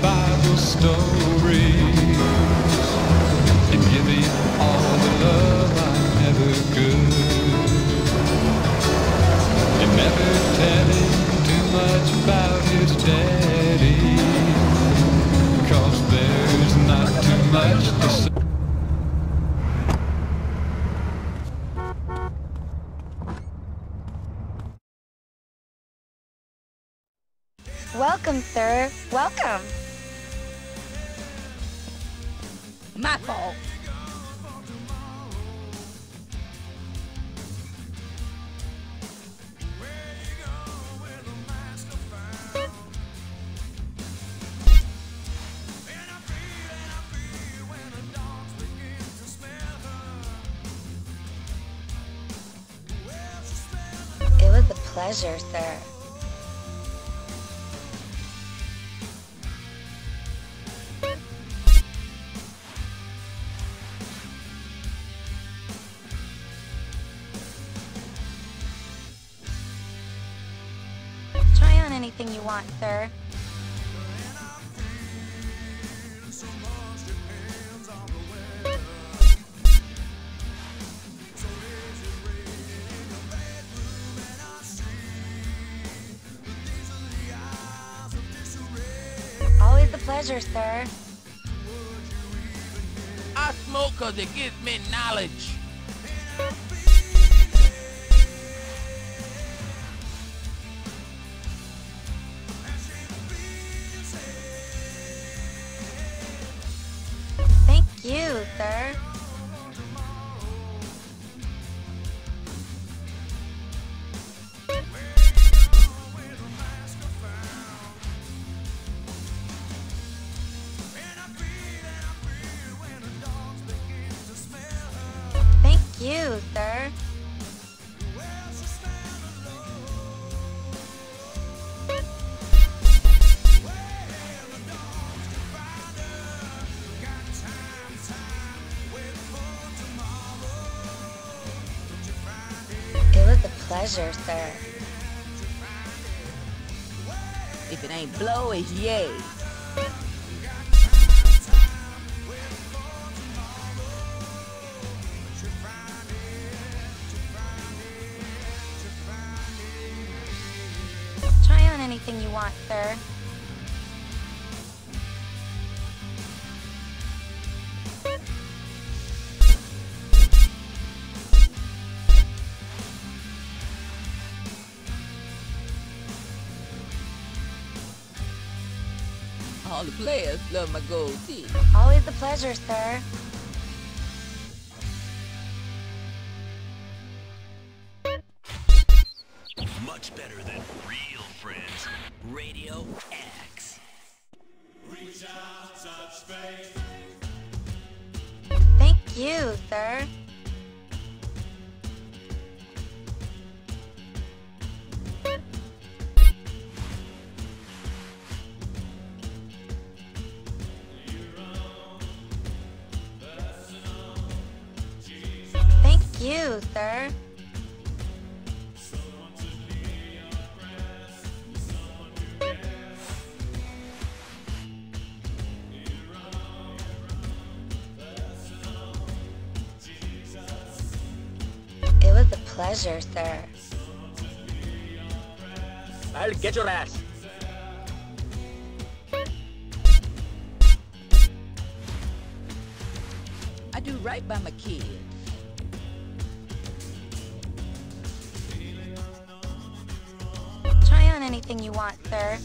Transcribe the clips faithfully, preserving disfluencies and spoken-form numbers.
Bible stories and giving all the love I never could, and never telling too much about his daddy, 'cause there's not too much to say. Welcome, sir. Welcome. My fault. It was a pleasure, sir. Try on anything you want, sir. Always a pleasure, sir. I smoke 'cause it gives me knowledge. Thank you, sir. Thank you, sir. It was a pleasure, sir. If it ain't blow, it's yay. Try on anything you want, sir. All the players love my gold teeth. Always a pleasure, sir. Much better than real friends. Radio X. Reach out, touch space. Thank you, sir. Thank you, sir. It was a pleasure, sir. I'll get your ass. I do right by my kids. Try on anything you want, sir.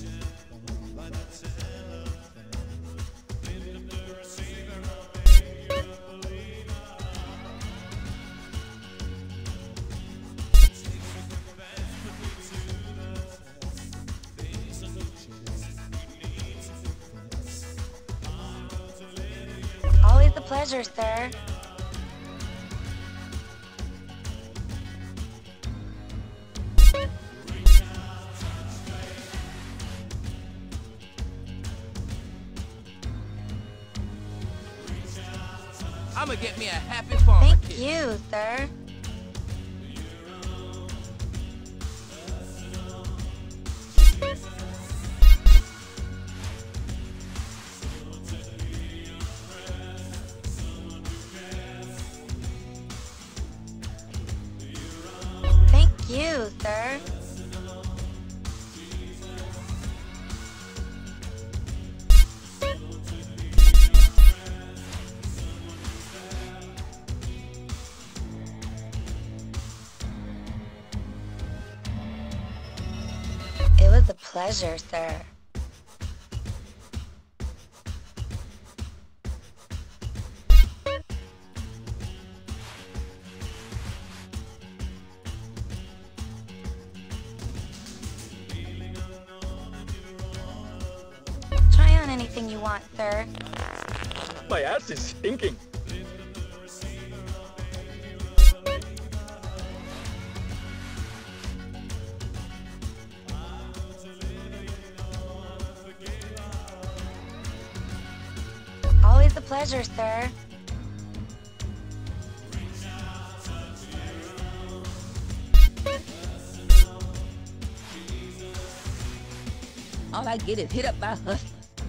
Always a pleasure, sir. I'ma get me a happy farmer Thank kid. you, sir. pleasure, sir. Try on anything you want, sir. My ass is stinking. Always a pleasure, sir. All I get is hit up by hustlers.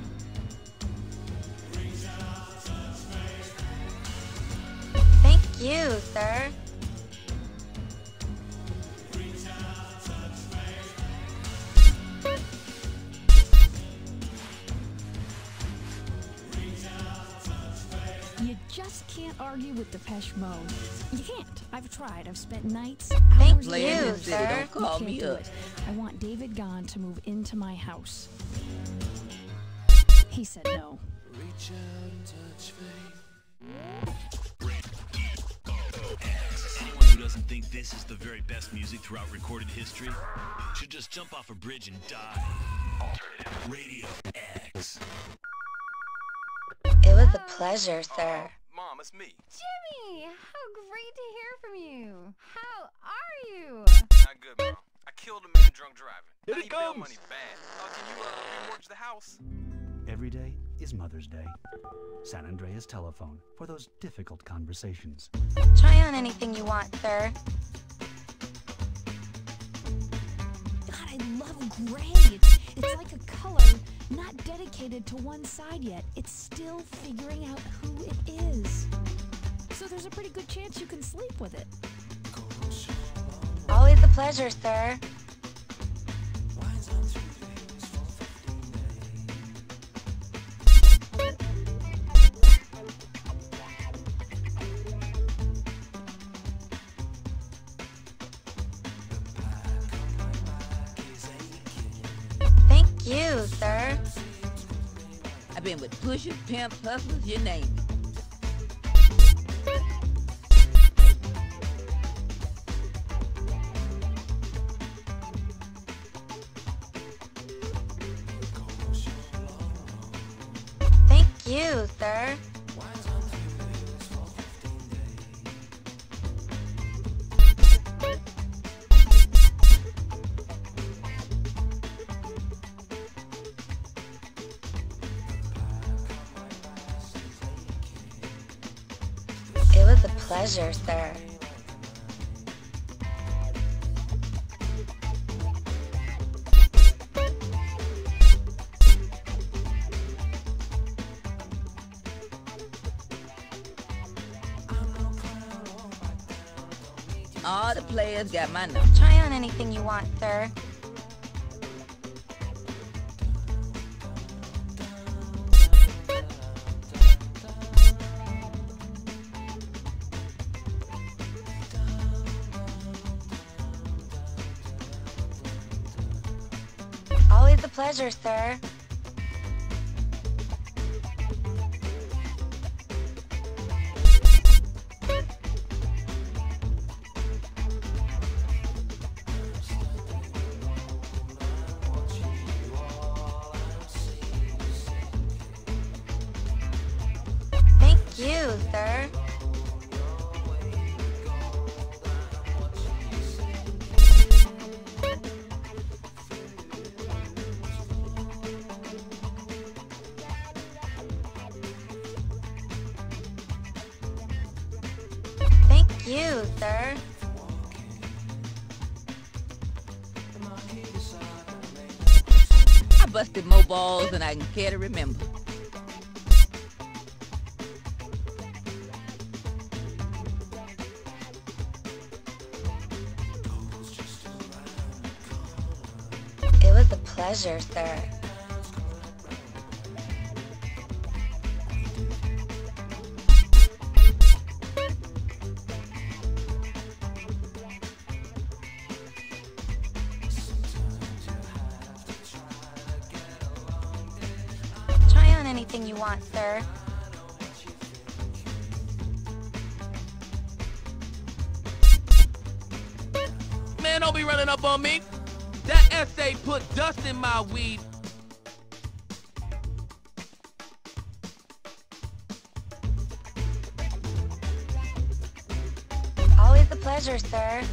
Thank you, sir. You just can't argue with Depeche Mode. You can't. I've tried. I've spent nights, Thank hours... you, Playing this city, sir. don't call You me can't do up. it. I want David gone to move into my house. He said no. Reach out and touch faith. Anyone who doesn't think this is the very best music throughout recorded history should just jump off a bridge and die. Alternative Radio X. It was a pleasure, sir. Mom, it's me. Jimmy, how great to hear from you. How are you? Not good, Mom. I killed a man drunk driving. Here I it need bail comes. money bad. Uh, can you uh, remortgage the house? Every day is Mother's Day. San Andreas telephone for those difficult conversations. Try on anything you want, sir. God, I love gray. It's, it's like a color not dedicated to one side yet. It's still figuring out who it is. So there's a pretty good chance you can sleep with it. Always a pleasure, sir. Thank you, sir. I've been with pushers, pimps, hustlers, you name it. Thank you, sir. It was a pleasure, sir. All the players got my number. Try on anything you want, sir. Always a pleasure, sir. Thank you, sir. Thank you, sir. I busted more balls than I can care to remember. It was a pleasure, sir. anything you want, sir. Man, don't be running up on me. That essay put dust in my weed. Always a pleasure, sir.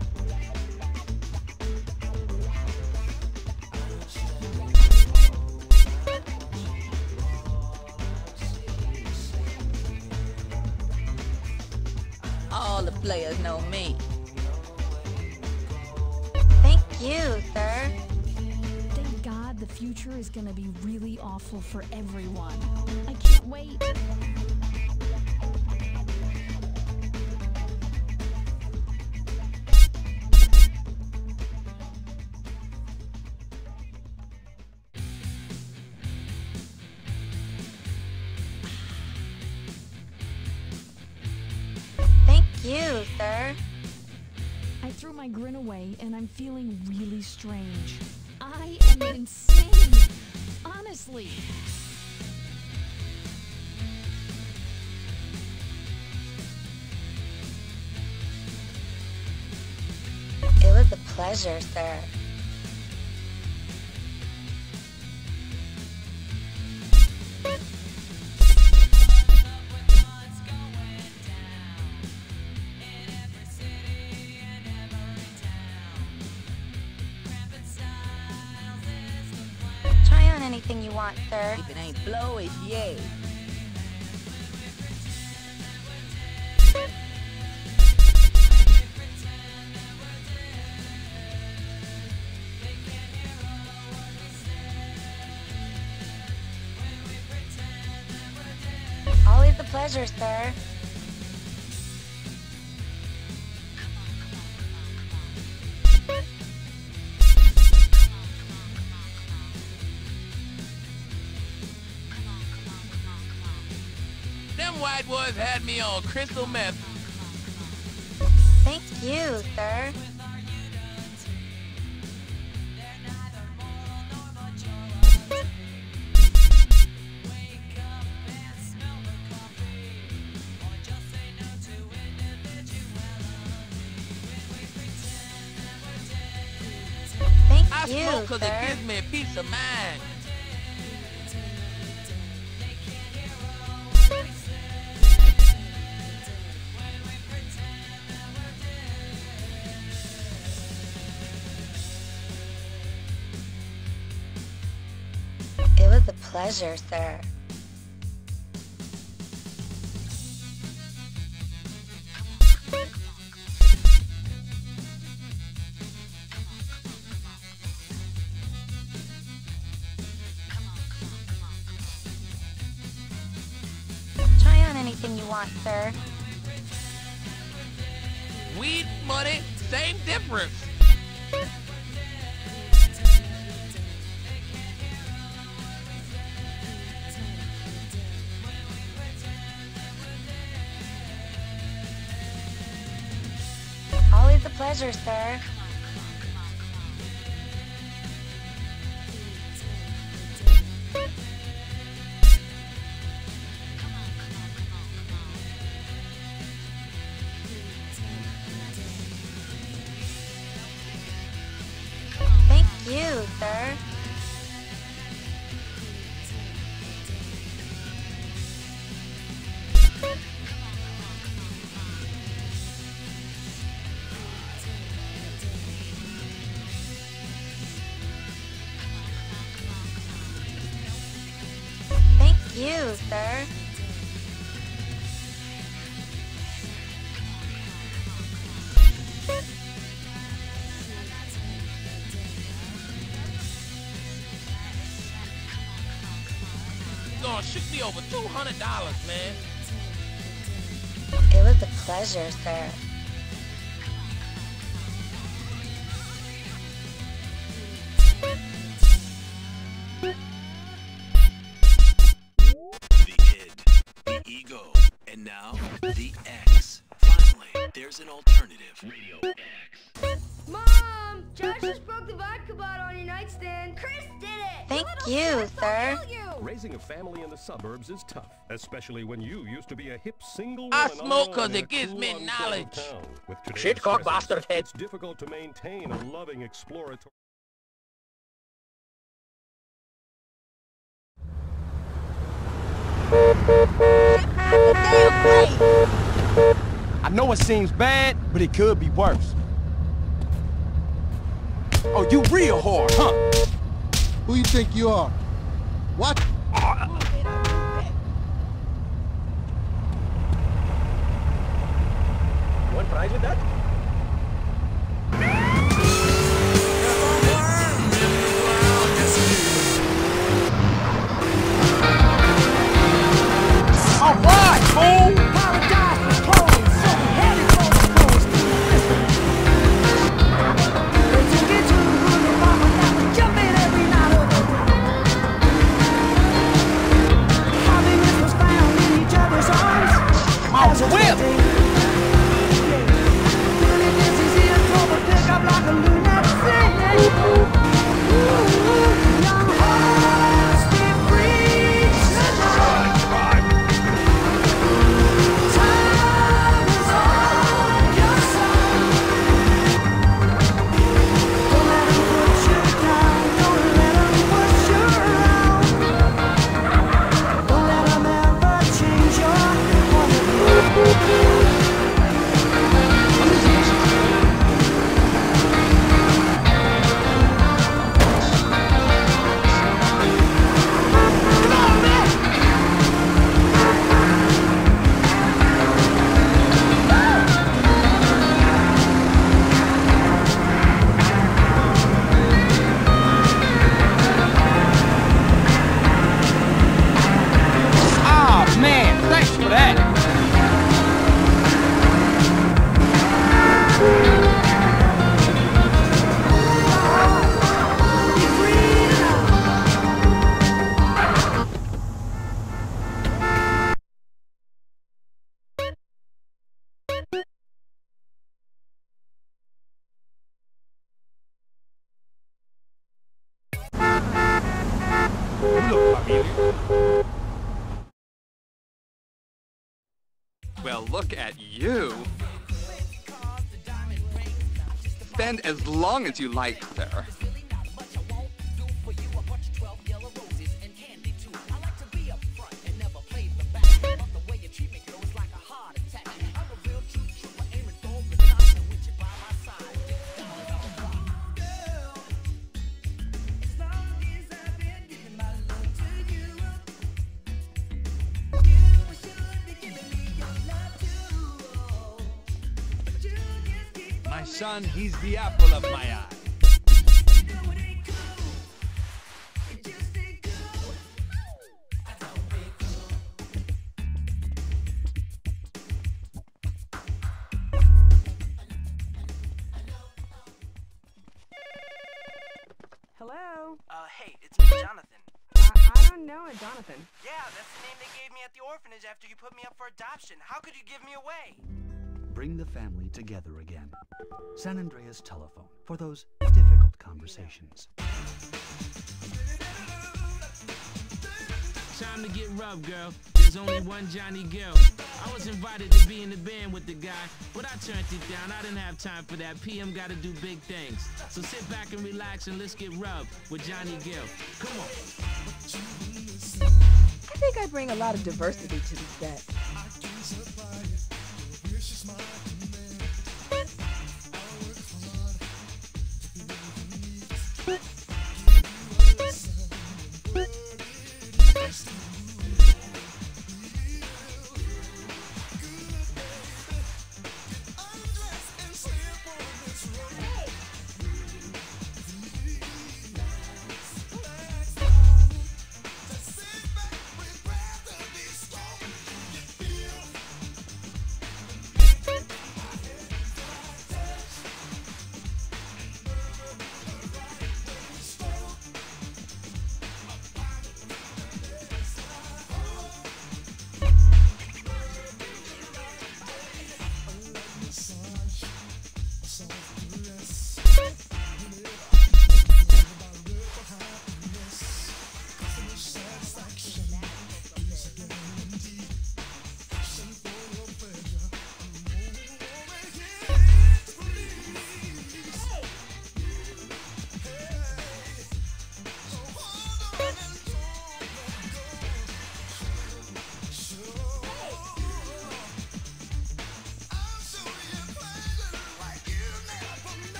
All the players know me. Thank you, sir. Thank God the future is gonna be really awful for everyone. I can't wait. Thank you, sir. I threw my grin away and I'm feeling really strange. I am insane. Honestly. It was a pleasure, sir. Try on anything you want, sir. If it ain't blow, it's yay. Always a pleasure, sir. Them white boys had me on crystal meth. Thank you, sir. Thank I you, smoke cause sir. it gives me peace of mind. It was a pleasure, sir. Try on anything you want, sir. Weed, money, same difference. Always a pleasure, sir. Thank you, sir. Thank you, sir. You're gonna shoot me over two hundred dollars, man. It was a pleasure, sir. The id, the ego, and now the X. Finally, there's an alternative. Radio X. Mom! Josh just broke the vodka bottle on your nightstand. Chris did it! Thank little you, shit, sir. I'll kill you! Raising a family in the suburbs is tough, especially when you used to be a hip single I woman smoke alone cause in it a gives cool, me unclothed knowledge. town. With today's Shitcock stresses, bastard head. it's difficult to maintain a loving exploratory. I know it seems bad, but it could be worse. Oh, you real hard, huh? Who you think you are? What? Want fries with that? All right, fool! Paradise was closed, so we headed for the coast. They took it to the hood and mama that was jumping every night of the day. Happiness was found in each other's arms. As a whip! Billy gets his ears told to pick up like a lunatic. Young hearts be free tonight. Time is on your side. Don't let 'em put you down. Don't let 'em push you around. Don't let 'em ever change your point of view. Ah, man, thanks for that. Well, look at you. Spend as long as you like, sir. My son, he's the apple of my eye. Hello? Uh, hey, it's me, Jonathan. I, I don't know a Jonathan. Yeah, that's the name they gave me at the orphanage after you put me up for adoption. How could you give me away? Bring the family together again. San Andreas telephone for those difficult conversations. Time to get rough, girl. There's only one Johnny Gill. I was invited to be in the band with the guy, but I turned it down. I didn't have time for that. P M gotta do big things. So sit back and relax and let's get rough with Johnny Gill. Come on. I think I bring a lot of diversity to the set.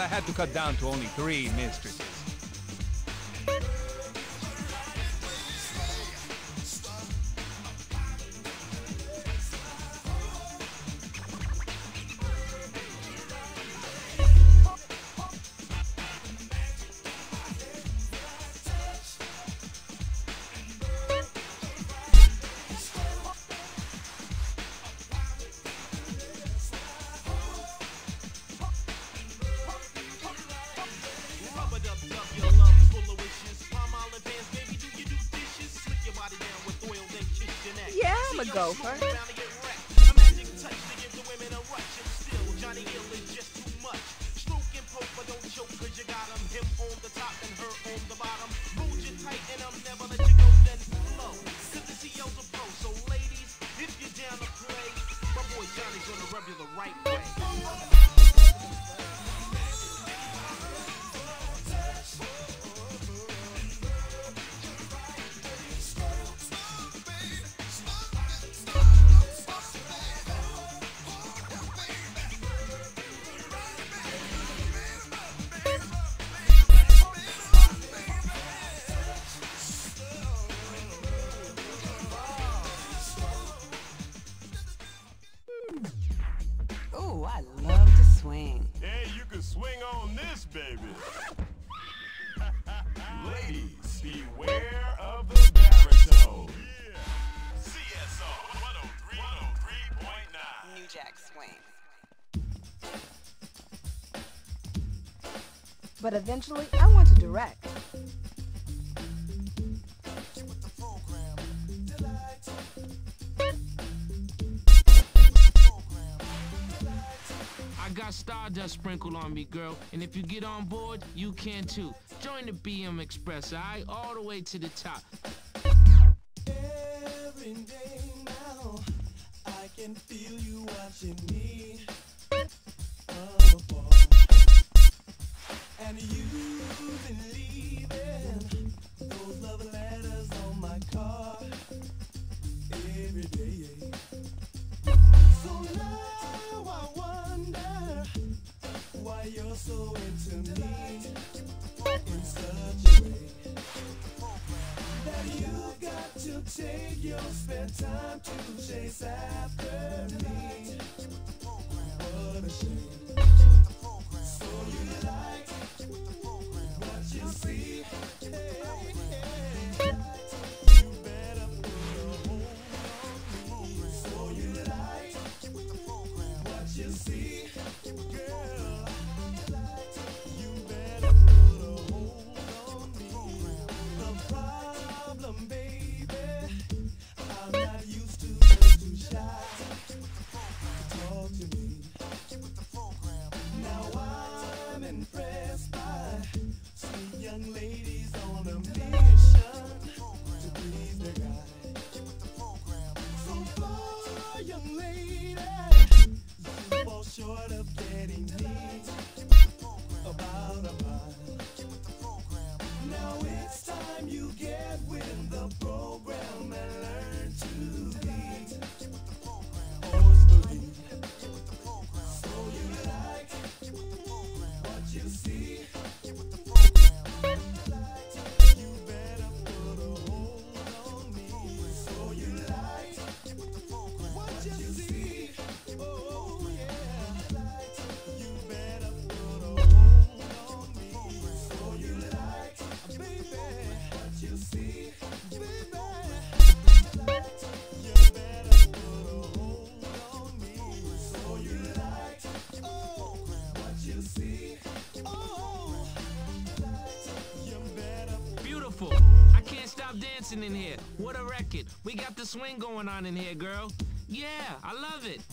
I had to cut down to only three mistresses. Yeah, I'm a gopher. Oh, I love to swing. Hey, you can swing on this, baby. Ladies, beware of the baritone. Yeah. C S O one oh three point nine. New Jack Swing. But eventually, I want to direct. I got Stardust sprinkled on me, girl, and if you get on board, you can too. Join the B M Express, alright? All the way to the top. Every day now, I can feel you watching me from above. And you've been leaving those love letters on my car every day. So now I wonder why you're so into me in such a way that you've got to take your spare time to chase after me. What a shame. So you like what you see. Hey, hey. You better put a hold on me. So you like what you see, girl. You better put a hold on me. The problem, baby, I'm not used to just too shy to talk to me. Now I'm impressed by sweet young ladies on a mission to please their guy. So far, young lady, you fall short of getting me about a mile. Now it's time you get with the program and learn to be always believe. So you like what you see. You better put a hold on me. So you like what you see. Oh yeah. You better put a hold on me. So you like, baby, what you see, baby. You better put a hold on me. So you like, oh, what you see. Oh, you better. Beautiful. I can't stop dancing in here. What a record. We got the swing going on in here, girl. Yeah, I love it.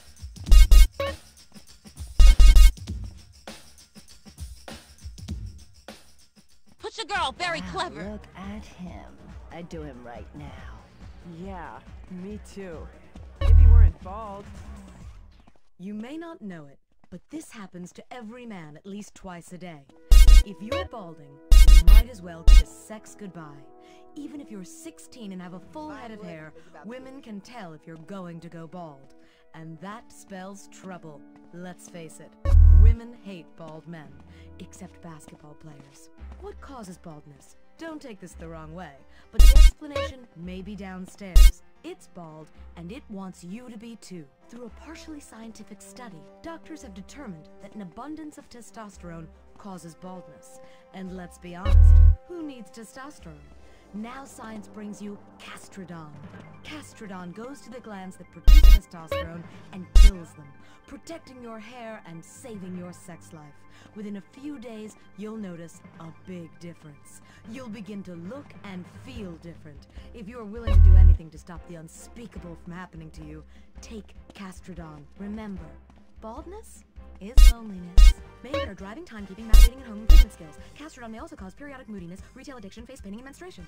Put your girl, very Wow, clever. Look at him. I'd do him right now. Yeah, me too. If you weren't bald. You may not know it, but this happens to every man at least twice a day. If you're balding, you might as well kiss sex goodbye. Even if you're sixteen and have a full head of hair, women can tell if you're going to go bald. And that spells trouble. Let's face it. Women Women hate bald men, except basketball players. What causes baldness? Don't take this the wrong way, but the explanation may be downstairs. It's bald, and it wants you to be too. Through a partially scientific study, doctors have determined that an abundance of testosterone causes baldness. And let's be honest, who needs testosterone? Now science brings you Castrodon. Castrodon goes to the glands that produce testosterone and kills them, protecting your hair and saving your sex life. Within a few days, you'll notice a big difference. You'll begin to look and feel different. If you're willing to do anything to stop the unspeakable from happening to you, take Castrodon. Remember, baldness is loneliness. May impair driving, timekeeping, masturbating, and home improvement skills. Castrodon may also cause periodic moodiness, retail addiction, face painting, and menstruation.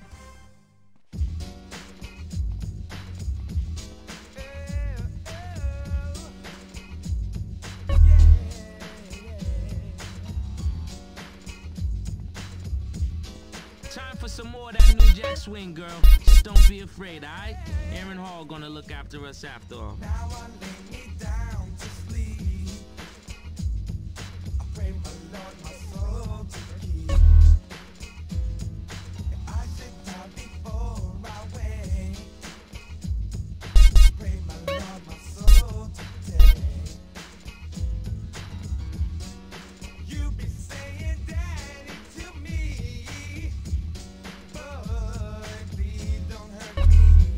Time for some more of that New Jack Swing, girl. Just don't be afraid, alright? Aaron Hall gonna look after us after all. Now I lay me down to sleep. I pray my Lord my soul to keep. I should die before I wake. I pray my Lord my soul to take. You be saying daddy to me, but please don't hurt me.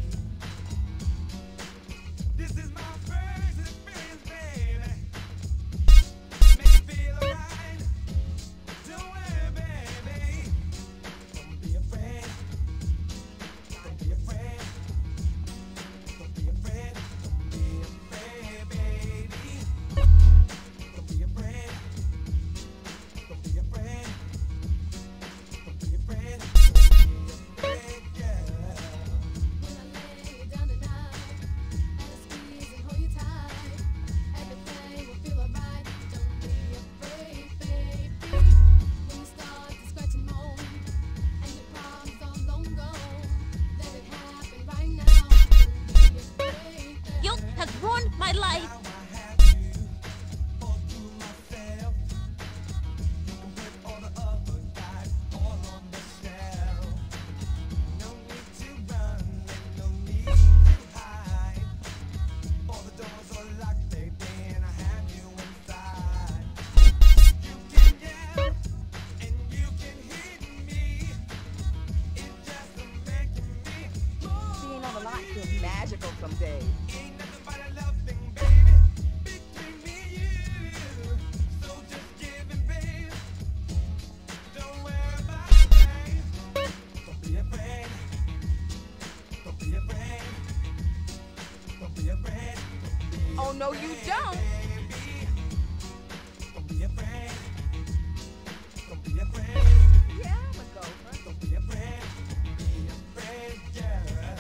This is my first experience, baby. Make it feel alright. Don't worry, baby. Don't be afraid. Don't be afraid. Don't be afraid. Don't be afraid, baby. Don't be afraid. Don't be afraid. Don't be afraid. Don't be afraid, yeah. When I lay you down tonight, and I squeeze and hold you tight, everything will feel alright. Don't be afraid, baby. When you start to scratch and moan, and your problems are long gone, let it happen right now. Don't be afraid, You have ruined my life. Now I have you all to myself. You can put all the other guys all on the shelf. No need to run and no need to hide. All the doors are locked, baby, and I have you inside. You can yell and you can hit me. It's just a making me move. Being on the lot feels magical some days. Ain't nothing but a love thing, baby, between me and you. So just give it, baby. Don't worry about a thing. Don't be afraid. Don't be afraid. Don't be afraid. Don't be Oh, no, you don't. baby. Don't be afraid. Don't be afraid. Yeah, I'm a gopher. Don't be afraid. Don't be afraid, girl.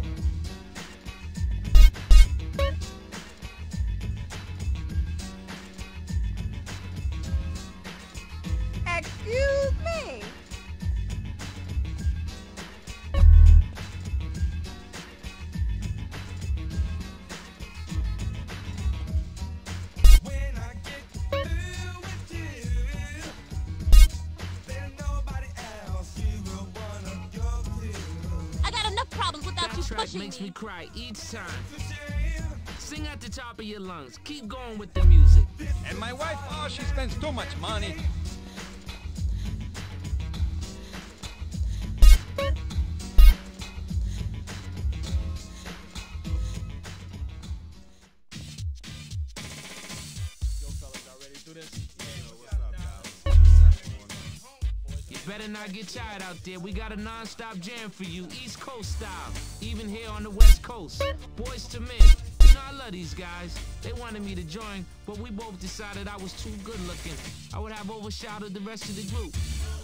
Excuse me. When I get through with you, there's nobody else you will wanna go to. I got enough problems without That you track pushing makes me. me cry each time. To share Sing at the top of your lungs. Keep going with the music. And my wife, oh, she spends too much money. You better not get tired out there. We got a non-stop jam for you, East Coast style. Even here on the West Coast. Boys to men. You know, I love these guys. They wanted me to join, but we both decided I was too good looking. I would have overshadowed the rest of the group.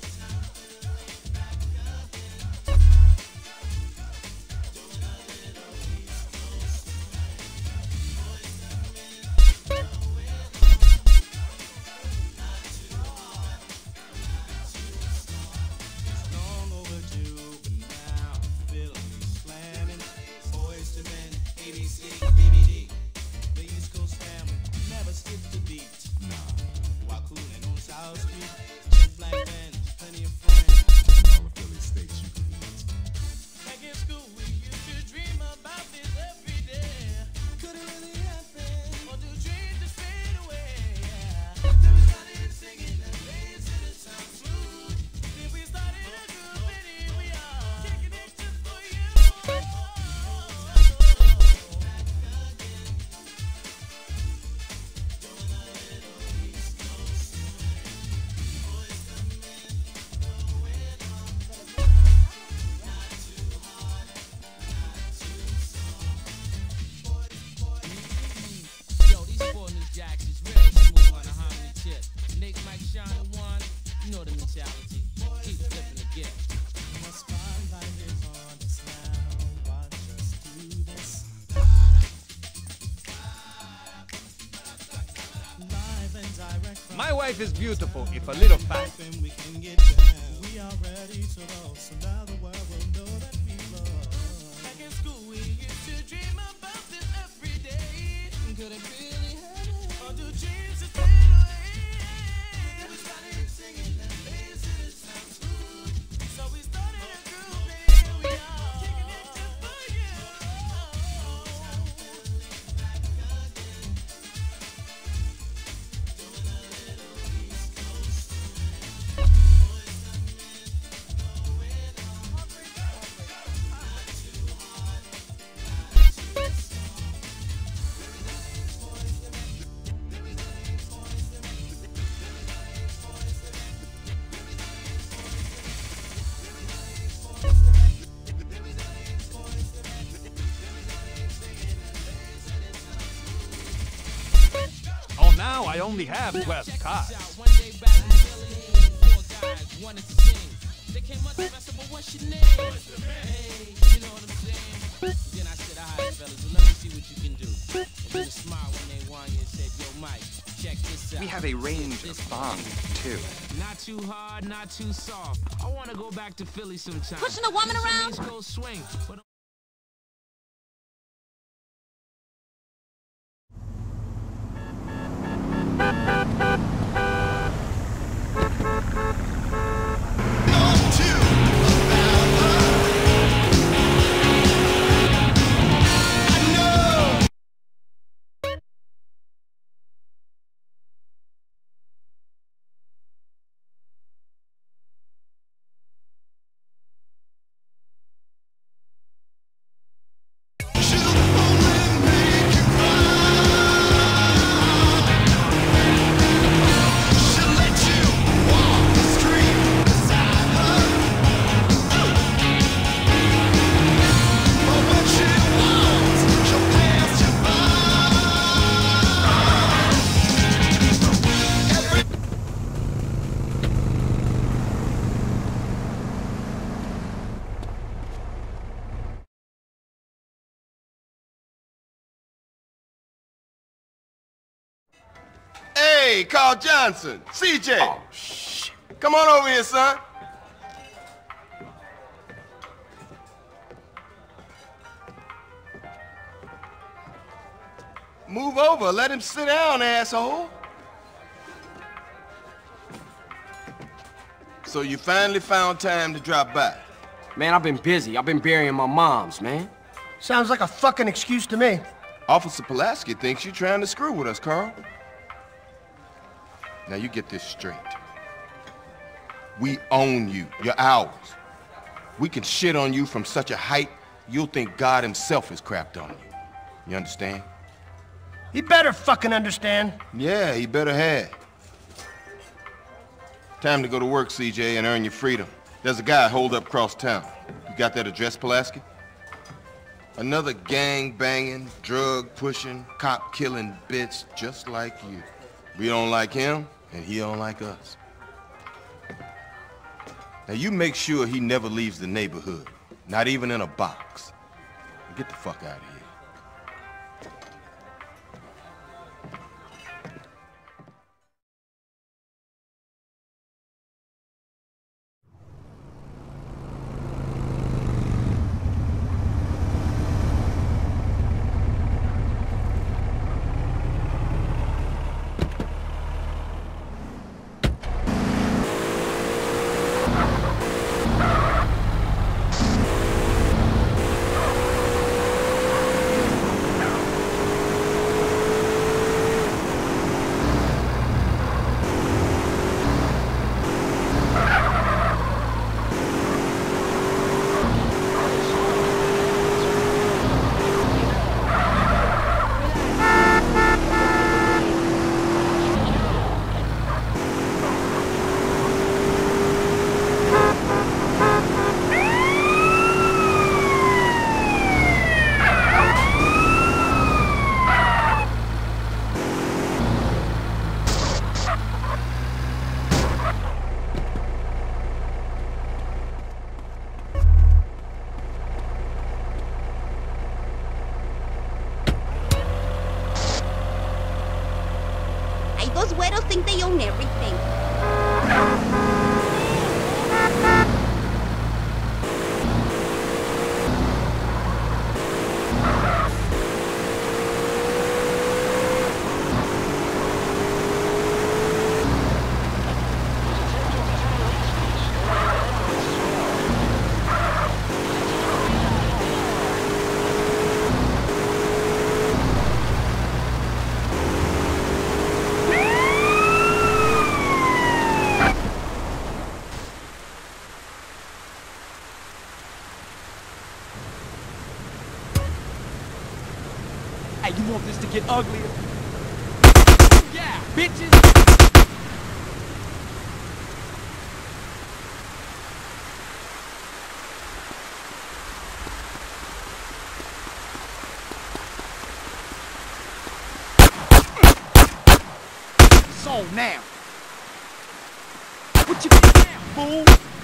long overdue, but now I feel me slamming. Boys to men, A B C, B B D. The East Coast family never skips the beat. Nah, while mentality. Keep flipping the gift. The spotlight is on us now. Watch us do this. Live and direct from My wife is beautiful, if a little fat. and we can get down. We are ready to roll, so now the world will know that we love. Back in school, we used to dream about this every day. Couldn't really have it. Or do dreams just fade away? We started singing that bass and it sounds good. So we started a group and here we are. Kicking it just for you. Oh, now I only have twelve cards. One day back in Philly, four guys wanted to sing. They came up to me, I said, well, what's your name? Hey, you know what I'm saying? Then I said, all right, fellas, well, let me see what you can do. And then a smile when they won and said, yo, Mike, check this out. We have a range of songs, too. Not too hard, not too soft. I want to go back to Philly sometime. Pushing a woman around? East Coast swing. But Hey, Carl Johnson, C J. Oh, shit. Come on over here, son. Move over. Let him sit down, asshole. So you finally found time to drop by? Man, I've been busy. I've been burying my moms, man. Sounds like a fucking excuse to me. Officer Pulaski thinks you're trying to screw with us, Carl. Now you get this straight. We own you. You're ours. We can shit on you from such a height, you'll think God himself has crapped on you. You understand? He better fucking understand. Yeah, he better have. Time to go to work, C J, and earn your freedom. There's a guy holed up across town. You got that address, Pulaski? Another gang-banging, drug-pushing, cop-killing bitch just like you. We don't like him, and he don't like us. Now you make sure he never leaves the neighborhood, not even in a box. Get the fuck out of here. think they own everything. Hey, you want this to get uglier? Yeah, bitches! It's on now. What you mean now, fool?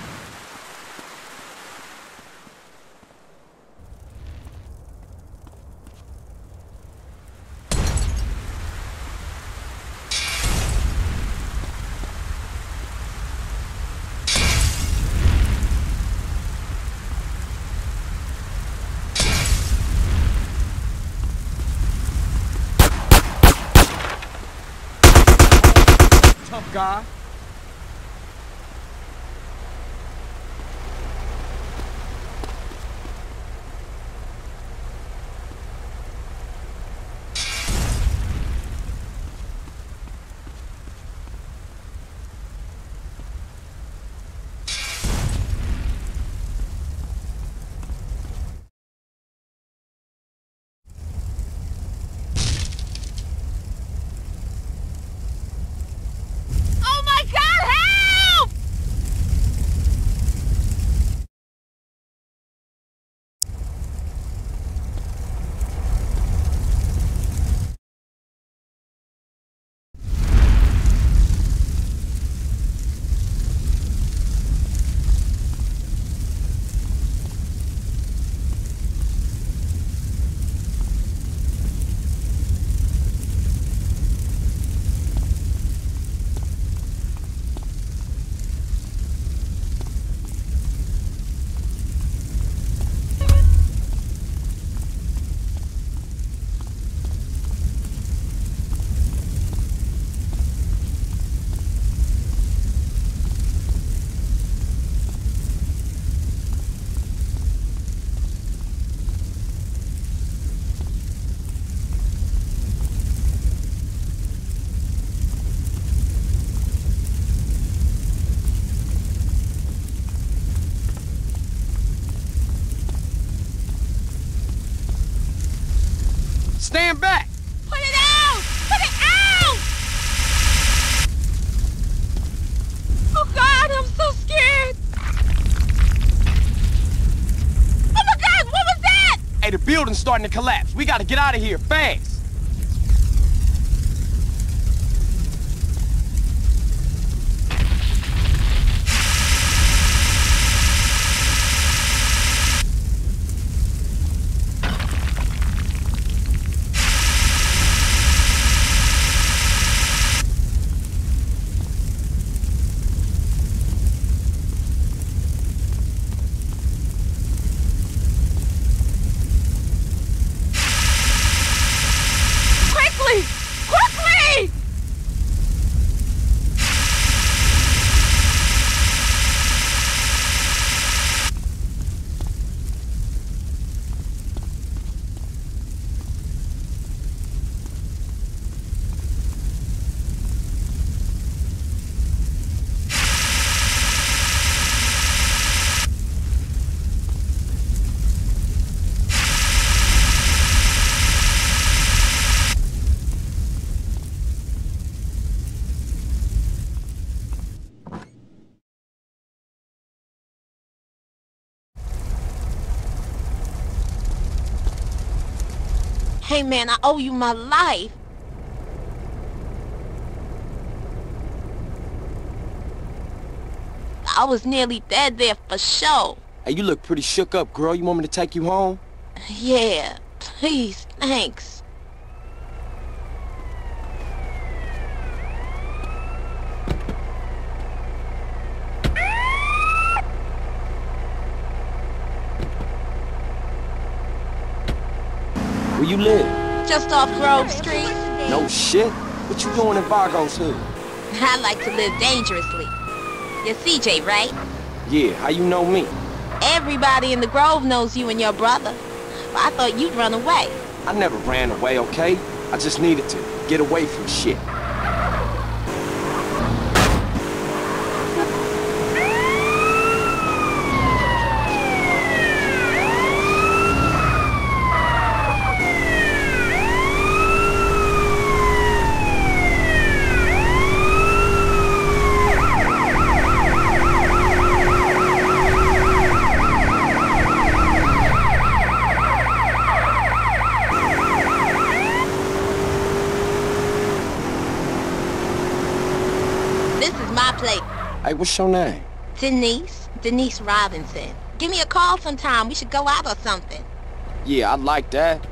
Tough guy. Stand back! Put it out! Put it out! Oh God, I'm so scared! Oh my God, what was that? Hey, the building's starting to collapse. We gotta get out of here fast. Hey man, I owe you my life. I was nearly dead there for sure. Hey, you look pretty shook up, girl. You want me to take you home? Yeah, please, thanks. Where you live? Just off Grove Street. No shit. What you doing in Vargo's hood? I like to live dangerously. You're C J, right? Yeah, how you know me? Everybody in the Grove knows you and your brother. But I thought you'd run away. I never ran away, okay? I just needed to get away from shit. Hey, what's your name? Denise. Denise Robinson. Give me a call sometime. We should go out or something. Yeah, I like that.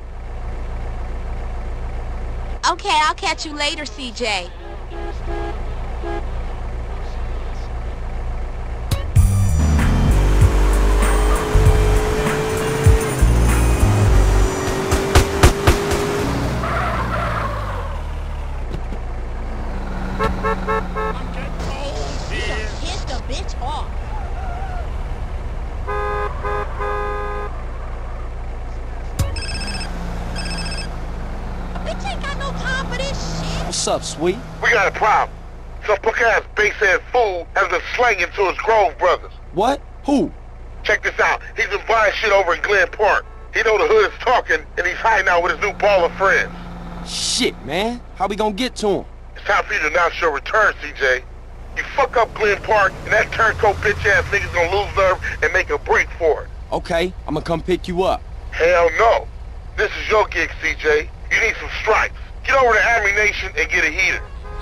Okay, I'll catch you later, C J. What's up, sweet? We got a problem. Some punk-ass bass-ass fool has been slanging to his Grove brothers. What? Who? Check this out. He's been buying shit over in Glen Park. He know the hood is talking, and he's hiding out with his new ball of friends. Shit, man. How we gonna get to him? It's time for you to announce your return, C J. You fuck up Glen Park, and that turncoat bitch-ass nigga's gonna lose nerve and make a break for it. Okay, I'm gonna come pick you up. Hell no. This is your gig, C J. You need some stripes. Get over to Army Nation and get a heater.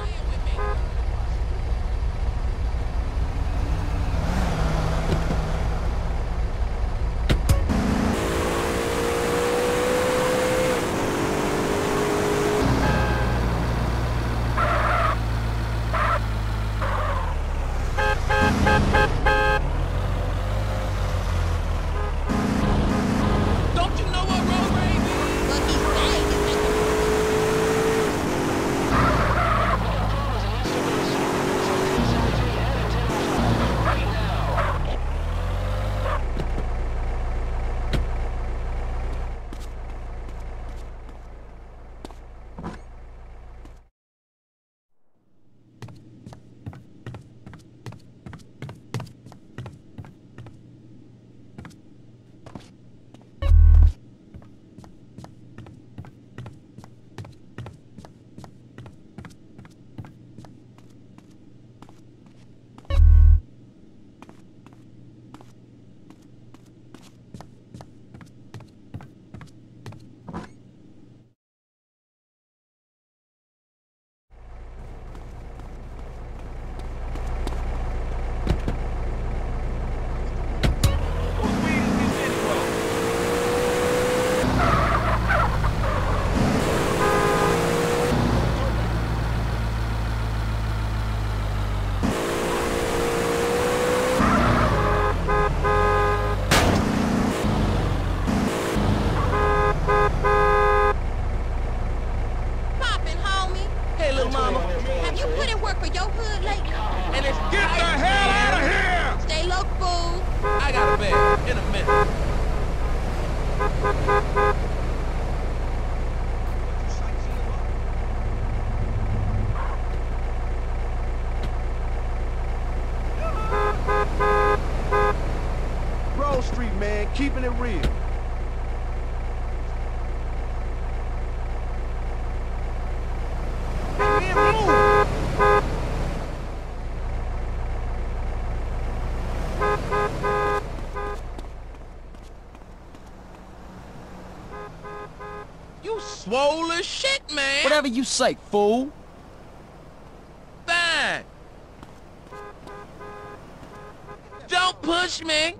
Don't you know what road rage is? What he's saying is that Keeping it real. You swole as shit, man. Whatever you say, fool. Fine. Don't push me.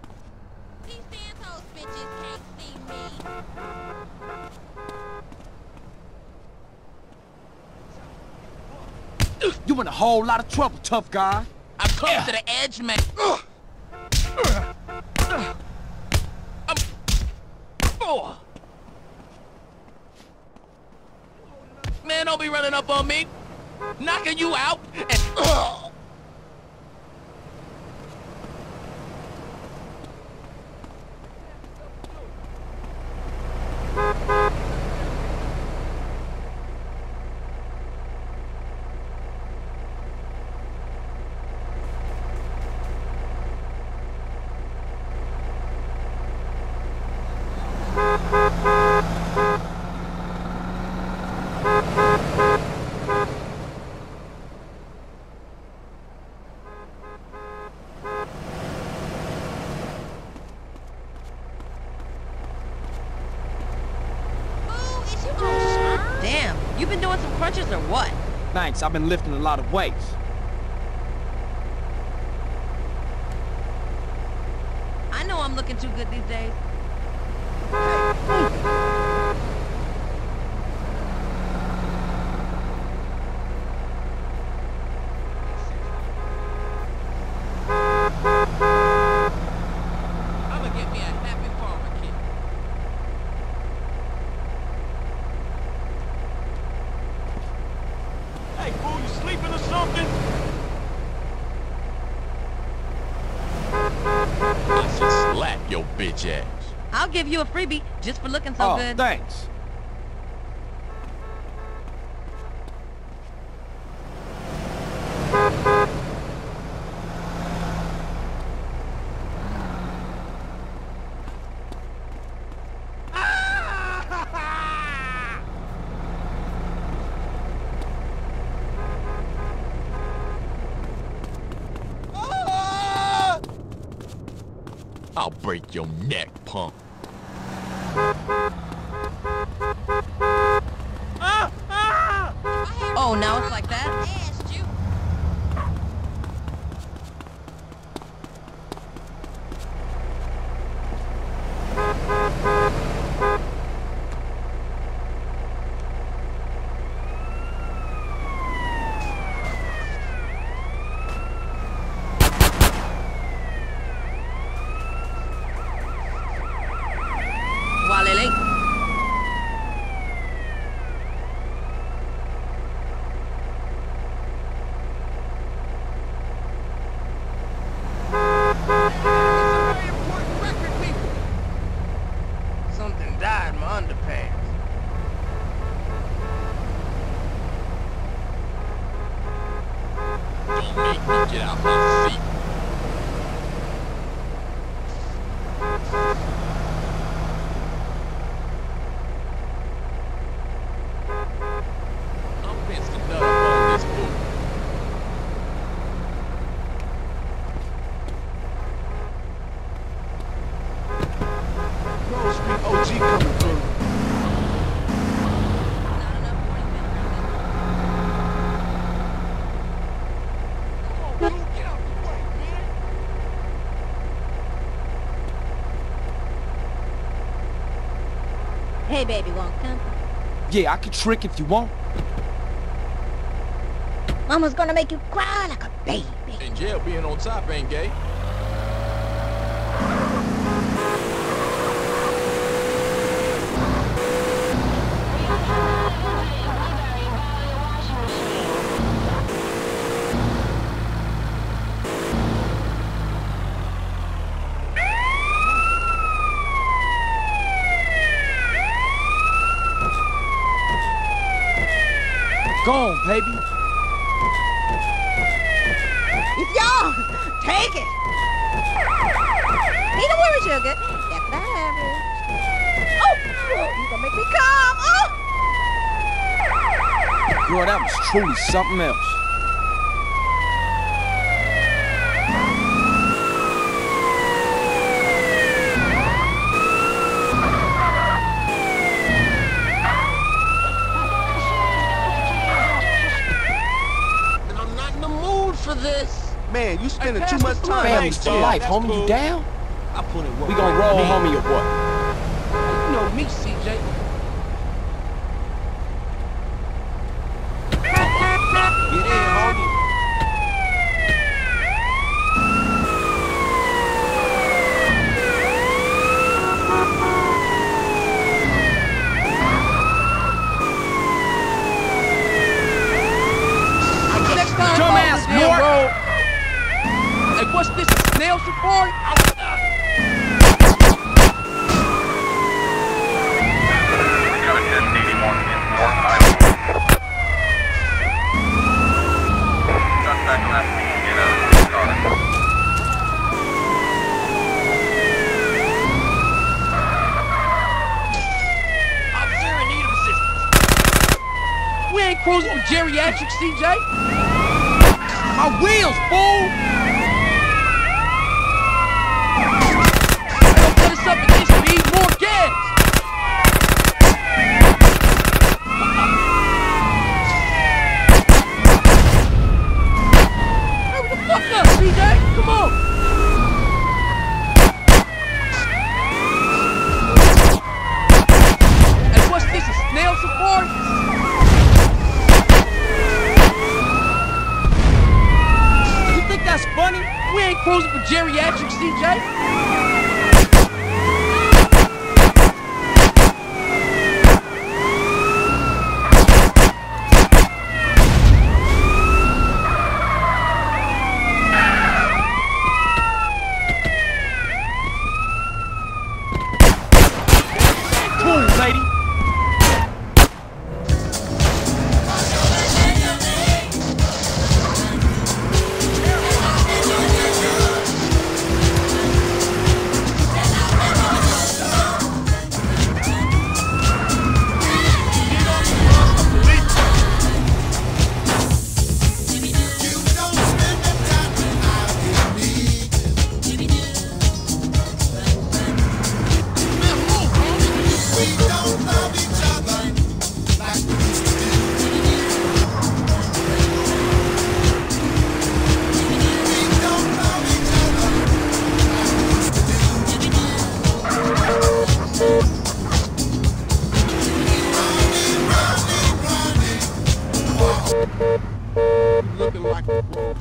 You in a whole lot of trouble, tough guy. I'm close yeah. to the edge, man. I'm... Oh. man, don't be running up on me. Knocking you out and... Ugh. Damn, you been doing some crunches or what? Thanks, I've been lifting a lot of weights. I know I'm looking too good these days. I'ma get me a happy farmer kid. Hey, fool, you sleeping or something? I should slap your bitch ass. I'll give you a freebie just for looking so Oh, good. thanks. I'll break your neck, punk. Oh, now it's like that? Walele. Something died in my underpants. Don't make me get out my seat. I'm fencing nut up on this book. Grove Street O G coming through. Hey, baby, want company? Yeah, I can trick if you want. Mama's gonna make you cry like a baby. In jail, being on top ain't gay. Go on, baby. It's yours. Take it. Ain't no worry, sugar. That's what I have. Oh, you gonna make me come. Oh. Girl, that was truly something else. This. Man, you spending too much time. Family's for life, homie. Cool. You down? I put in work. We gonna roll, homie, or what? You know me, C J. Get in, homie. safari? Cruising with geriatric, C J? My wheels, fool! Don't put us up against speed, more gas! Hurry the fuck up, C J! Come on! Hey, what's this, a snail safari? That's funny. We ain't cruising for geriatric, C J. Cool, lady. Looking like a bull.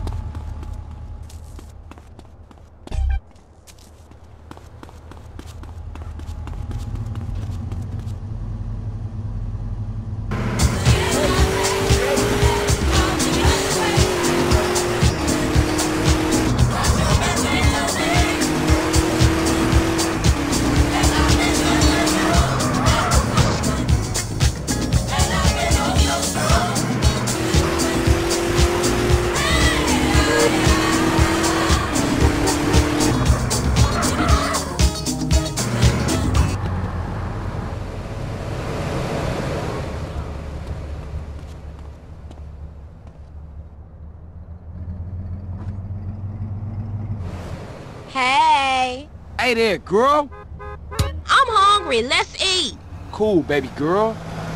Hey. Hey there, girl. I'm hungry. Let's eat. Cool, baby girl.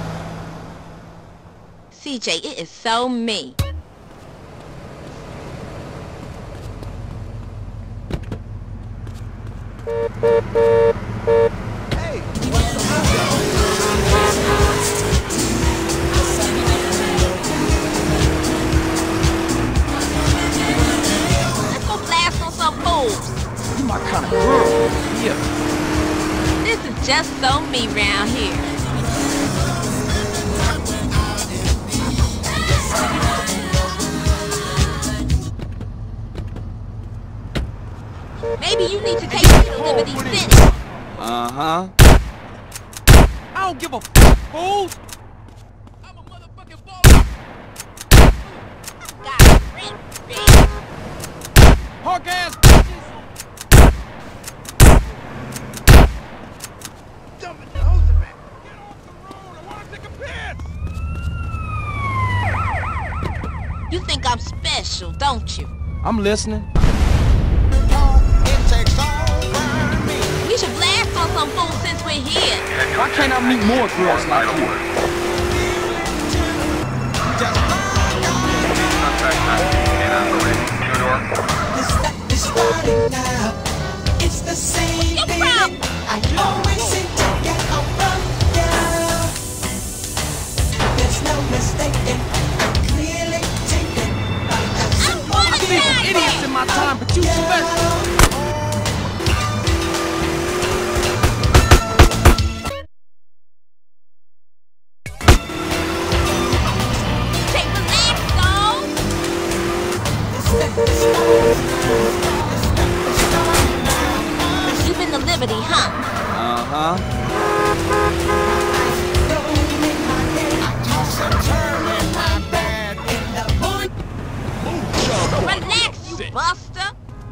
C J, it is so me. Hey, let's go blast on some fools. You my kind of girl. Yeah. This is just so me round here. Maybe you need to take me to Liberty City. Uh-huh. I don't give a fuck, fools! I'm a motherfucking baller! Got it, rip, rip. Hawk ass bitches! Dumb it, hose it back! Get off the road! I wanna take a piss! You think I'm special, don't you? I'm listening. We should blast on some fools since we're here. Why can't I meet more girls like you? it's starting now. It's the same Your feeling problem. I always seem to get over you. There's no mistaking. I'm clearly taken by that. I see some idiots in my time, but you special. Take relax, though. activity, huh? Uh-huh. Relax, you buster!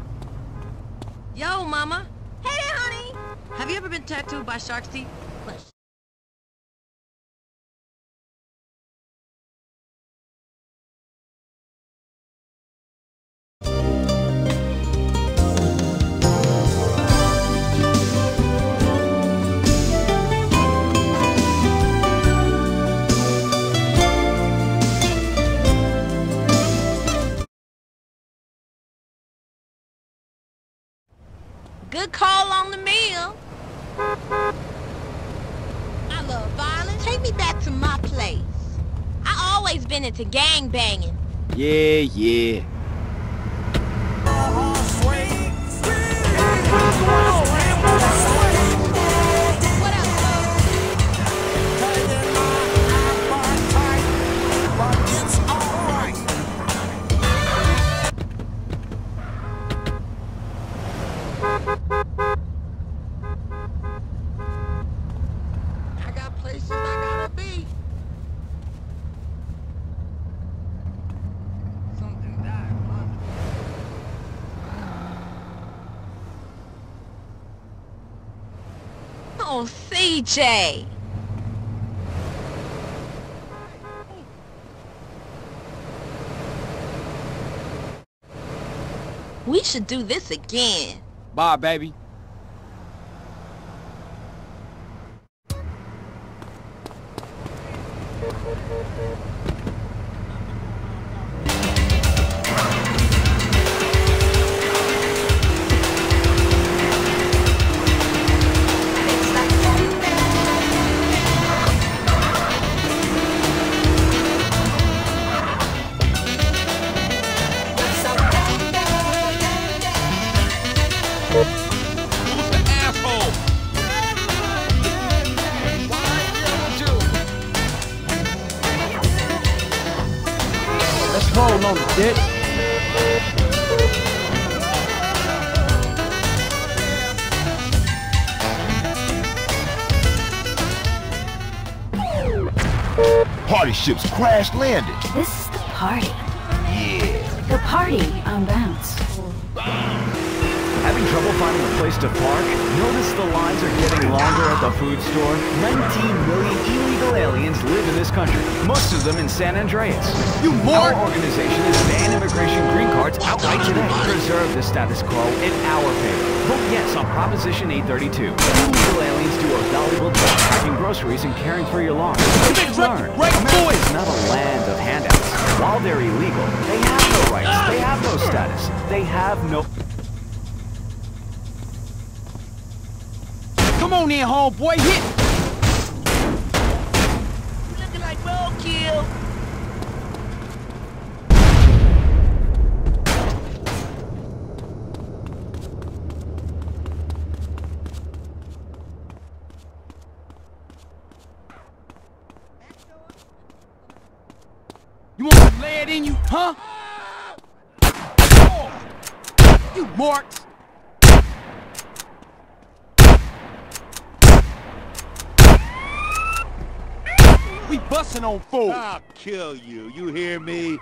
Yo, mama. Hey there, honey. Have you ever been tattooed by shark's teeth? Good call on the meal. I love violence. Take me back to my place. I always been into gang banging. Yeah, yeah. I got places I gotta be. Something died, huh? Oh, C J. We should do this again. Bye, baby. Let's roll on the dick. Party ships crash landed. This is the party. Yeah. The party on bounce. Having trouble finding a place to park? Notice the lines are getting longer at the food store? nineteen million illegal aliens live in this country, most of them in San Andreas. You more? Our organization is ban immigration green cards outright today. Preserve the status quo in our favor. Vote yes on Proposition eight thirty-two. Illegal aliens do a valuable job packing groceries and caring for your lawn. Learn, America is not a land of handouts. While they're illegal, they have no rights, they have no status, they have no... Come on in, homeboy, hit! You looking like roadkill. You want some lead in you, huh? Oh. You marks! We bustin' on food. I'll kill you, you hear me?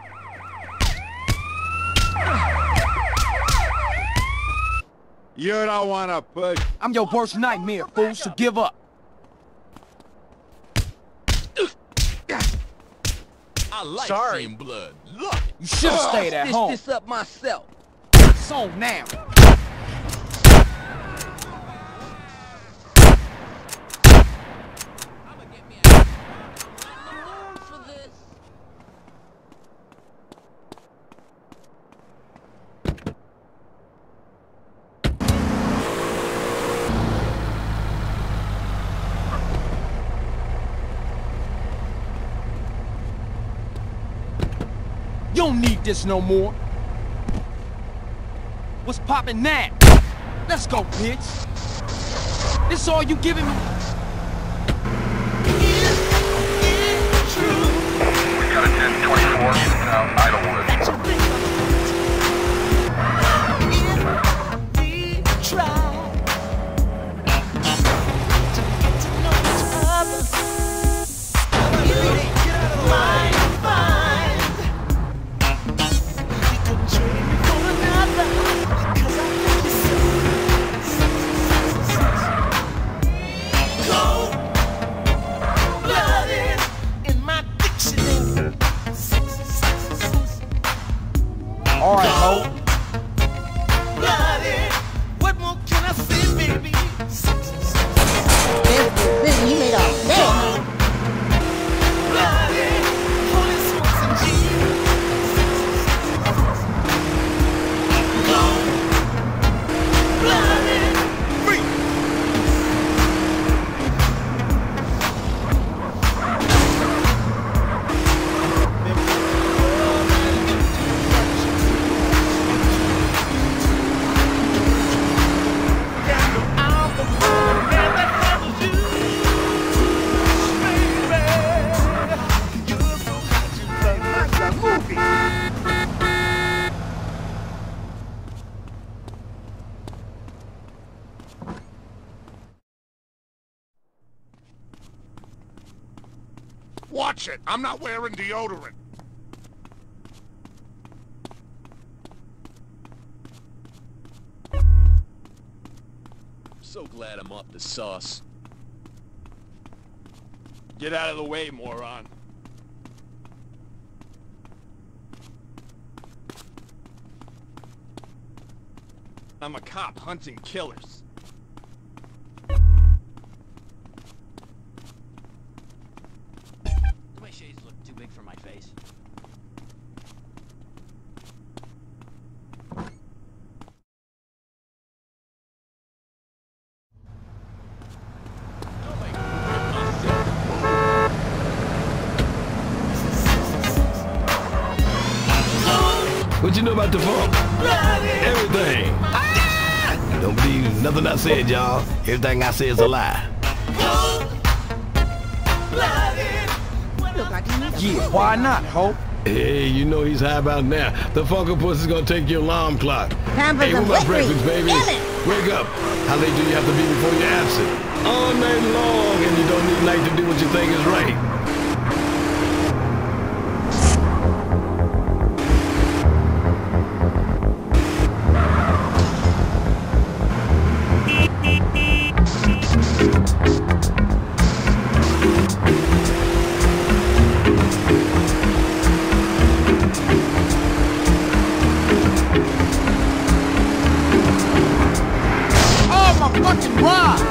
You don't wanna push. I'm your worst nightmare, fool, so give up. I like Sorry. seeing blood. Look, You should've stayed at Stitch home. this up myself. It's on now. You don't need this no more. What's poppin' now? Let's go, bitch. This all you giving me? We got a ten twenty-four down Idlewood. Watch it! I'm not wearing deodorant! So glad I'm off the sauce. Get out of the way, moron. I'm a cop hunting killers. Do my shades look too big for my face? What you know about the funk? Everything. Don't believe nothing I said, y'all. Everything I said is a lie. Yeah, why not, Hope? Hey, you know he's high about now. The funker pussy's gonna take your alarm clock. Time for Hey, some where my victory. breakfast, baby? Get it. Wake up. How late do you have to be before you're absent? All night long, and you don't need night to do what you think is right. Oh, my fucking rod!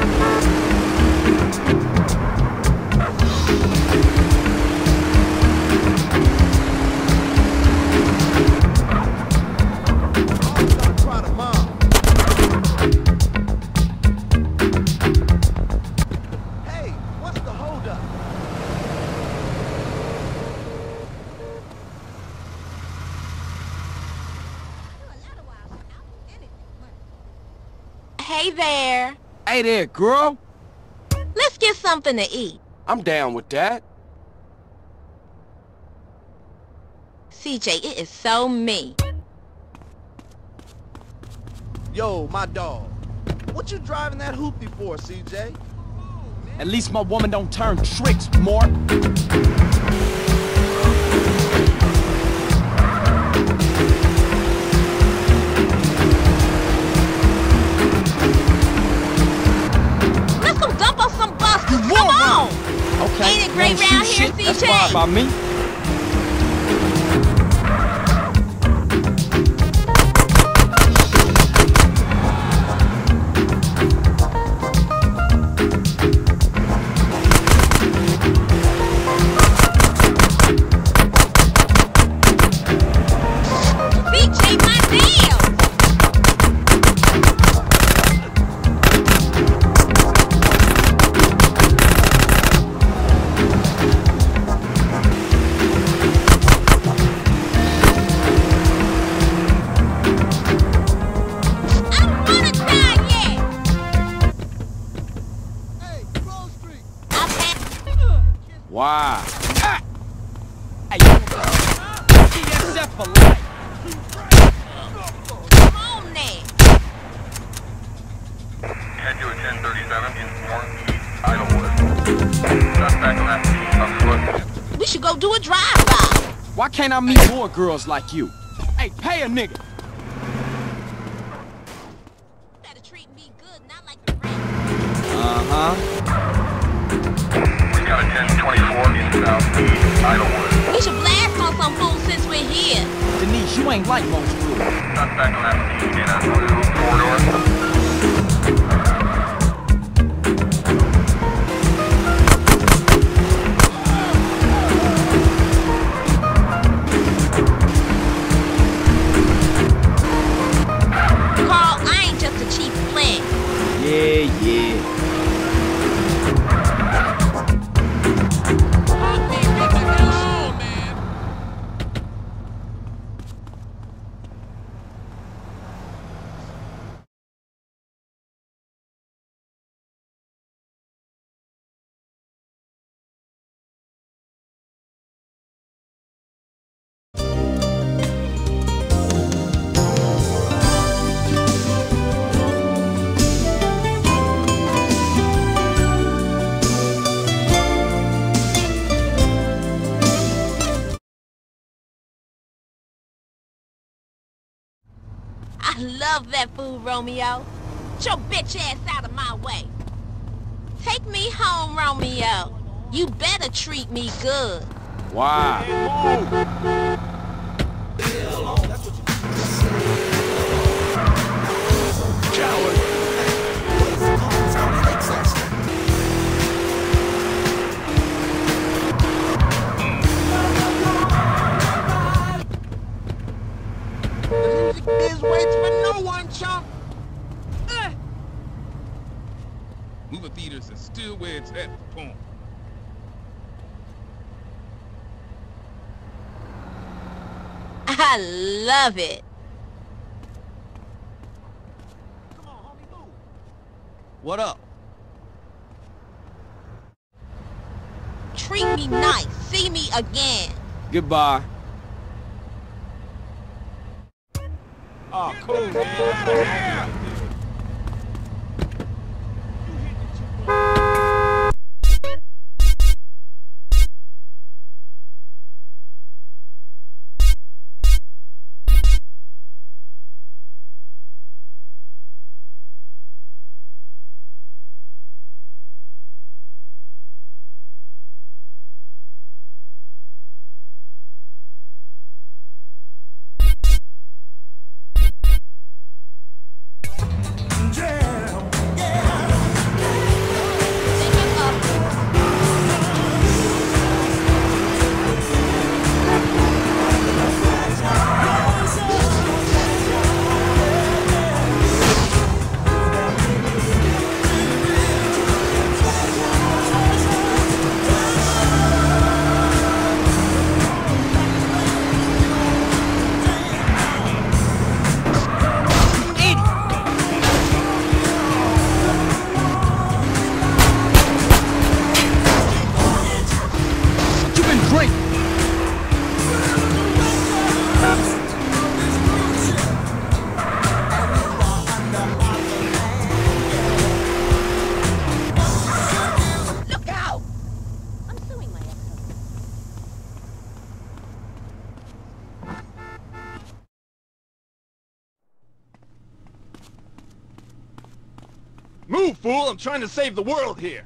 Hey, what's the holdup? Hey there. Hey there, girl. Let's get something to eat. I'm down with that. C J, it is so me. Yo, my dog. What you driving that hoopty for, C J? At least my woman don't turn tricks, Mark. Let's go dump on some busters. Come on. Okay. Ain't it great you round shoot here, shit, C J? That's fine by me. C J, my nails. Wow. Ah! Hey, C S F for life. Come on now. Head to a ten thirty-seven in North Idlewood. Suspect left on foot. We should go do a drive-by. Why can't I meet more girls like you? Hey, pay a nigga. Uh-huh. We got a ten twenty-four in South Idlewood. We should blast on some fool since we're here. Denise, you ain't like most fools. Suspect left in a blue corridor. Carl, I ain't just a cheap flick. Yeah, yeah. I love that food, Romeo. Get your bitch ass out of my way. Take me home, Romeo. You better treat me good. Wow. Coward. The music biz waits for no one, chump. Uh. Movie theaters are still where it's at for porn. I love it. What up? Treat me nice. See me again. Goodbye. Oh, cool, man. Move, fool! I'm trying to save the world here!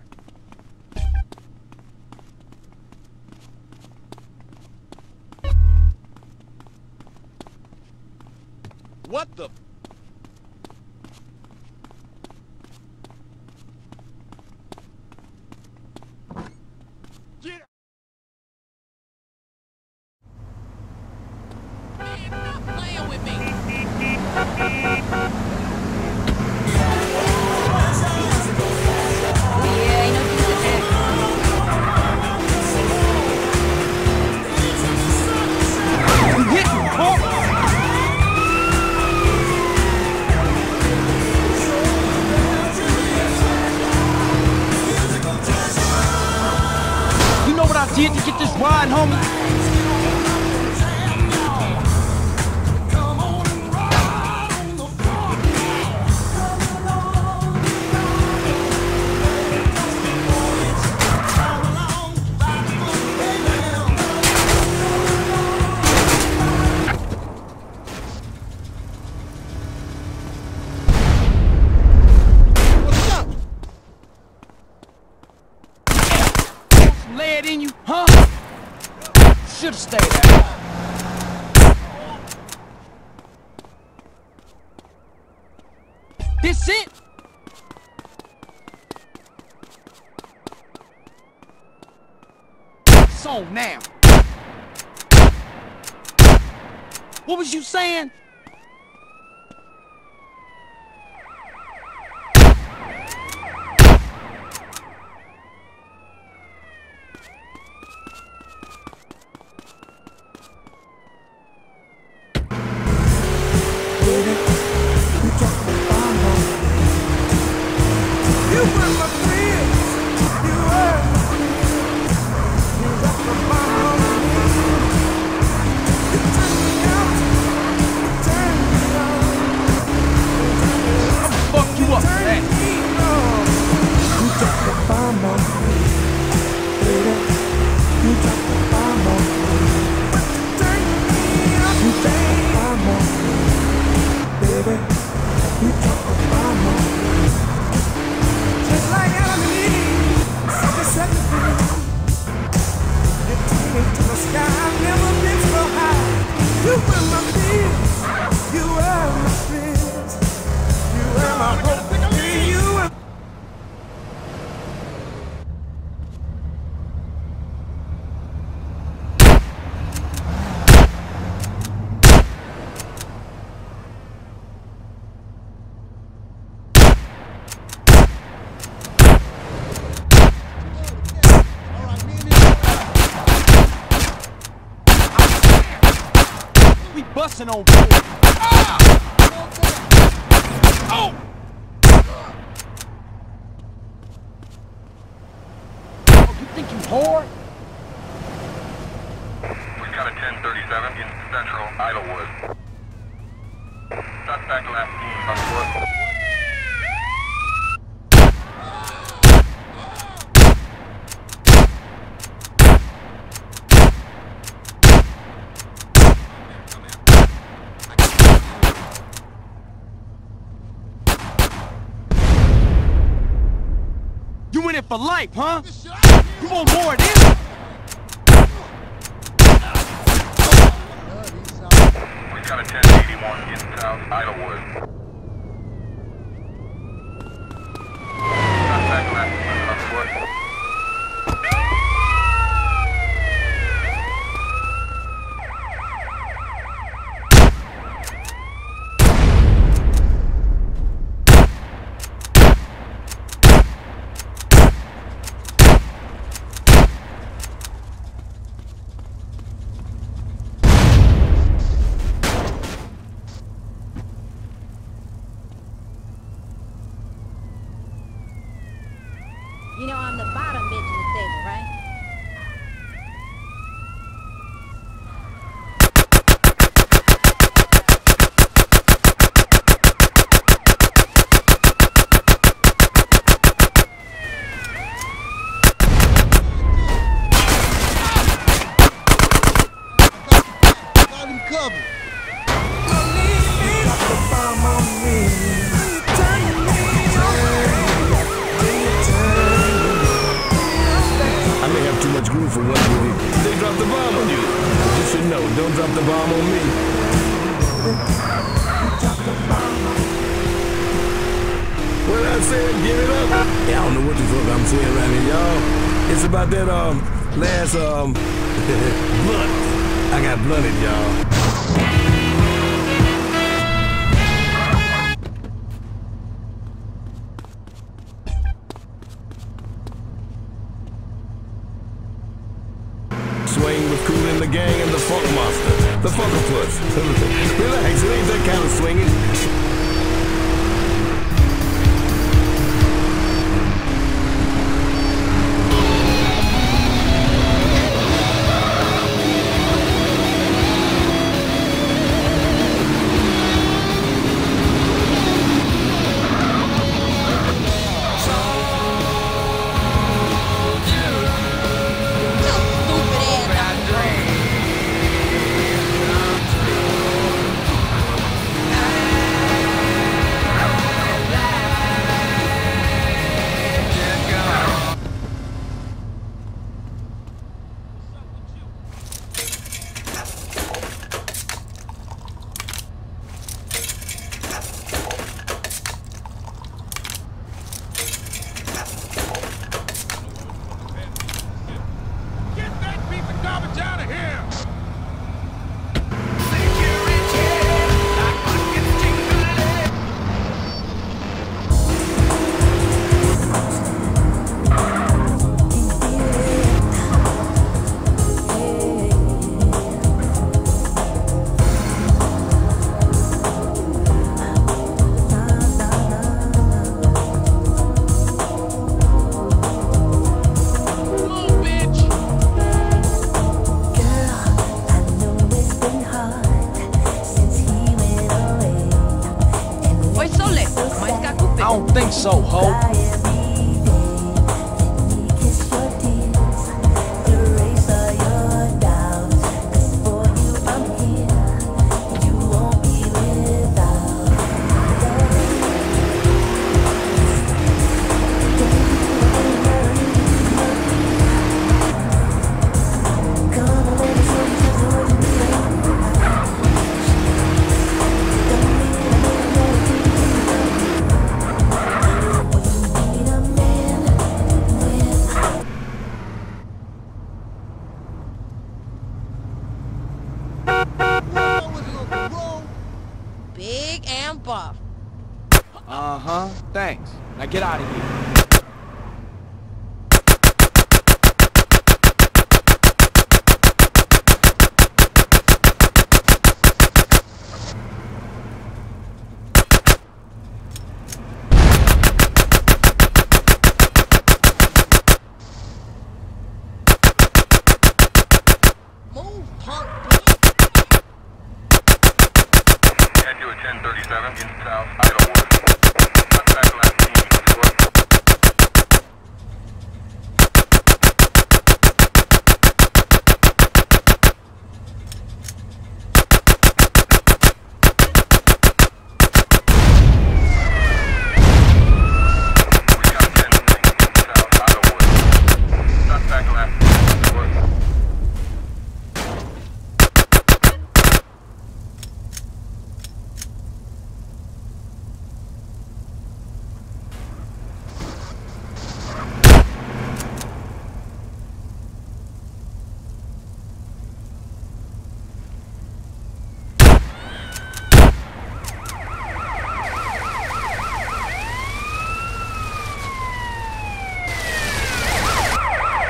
What the... Get... Man, stop playing with me! You know what I did to get this ride, homie? Lead in you, huh? Should've stayed out. This it? So now. What was you saying? busting on board. Ah! Oh! Oh, you think you whore? We got a ten thirty-seven in central Idlewood. Suspect last seen on foot. You in it for life, huh? You want more of this? We got a ten eighty-one in South Idlewood. Suspect last seen on foot. You know I'm the bottom bitch in the stable, right? Got him covered. I may have too much glue for one duty. They dropped the bomb on you. But you should know, don't drop the bomb on me. What I said, give it up. Yeah, I don't know what the fuck I'm saying right here, y'all. It's about that, um, last, um, blunt. I got blunted, y'all. Swing with Cool in the Gang and the Funk Monster. The Funkapus. Relax, it ain't that kind of swinging. I don't think so, ho. Big and buff. Uh-huh. Thanks. Now get out of here.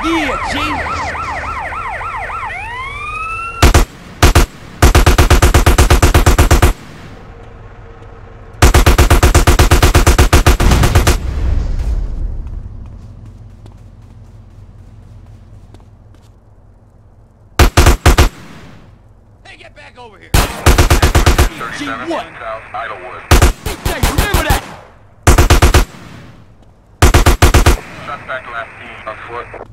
Yeah, G. Hey, get back over here. G, what? South Idlewood. Hey, remember that? Shot back left team on foot.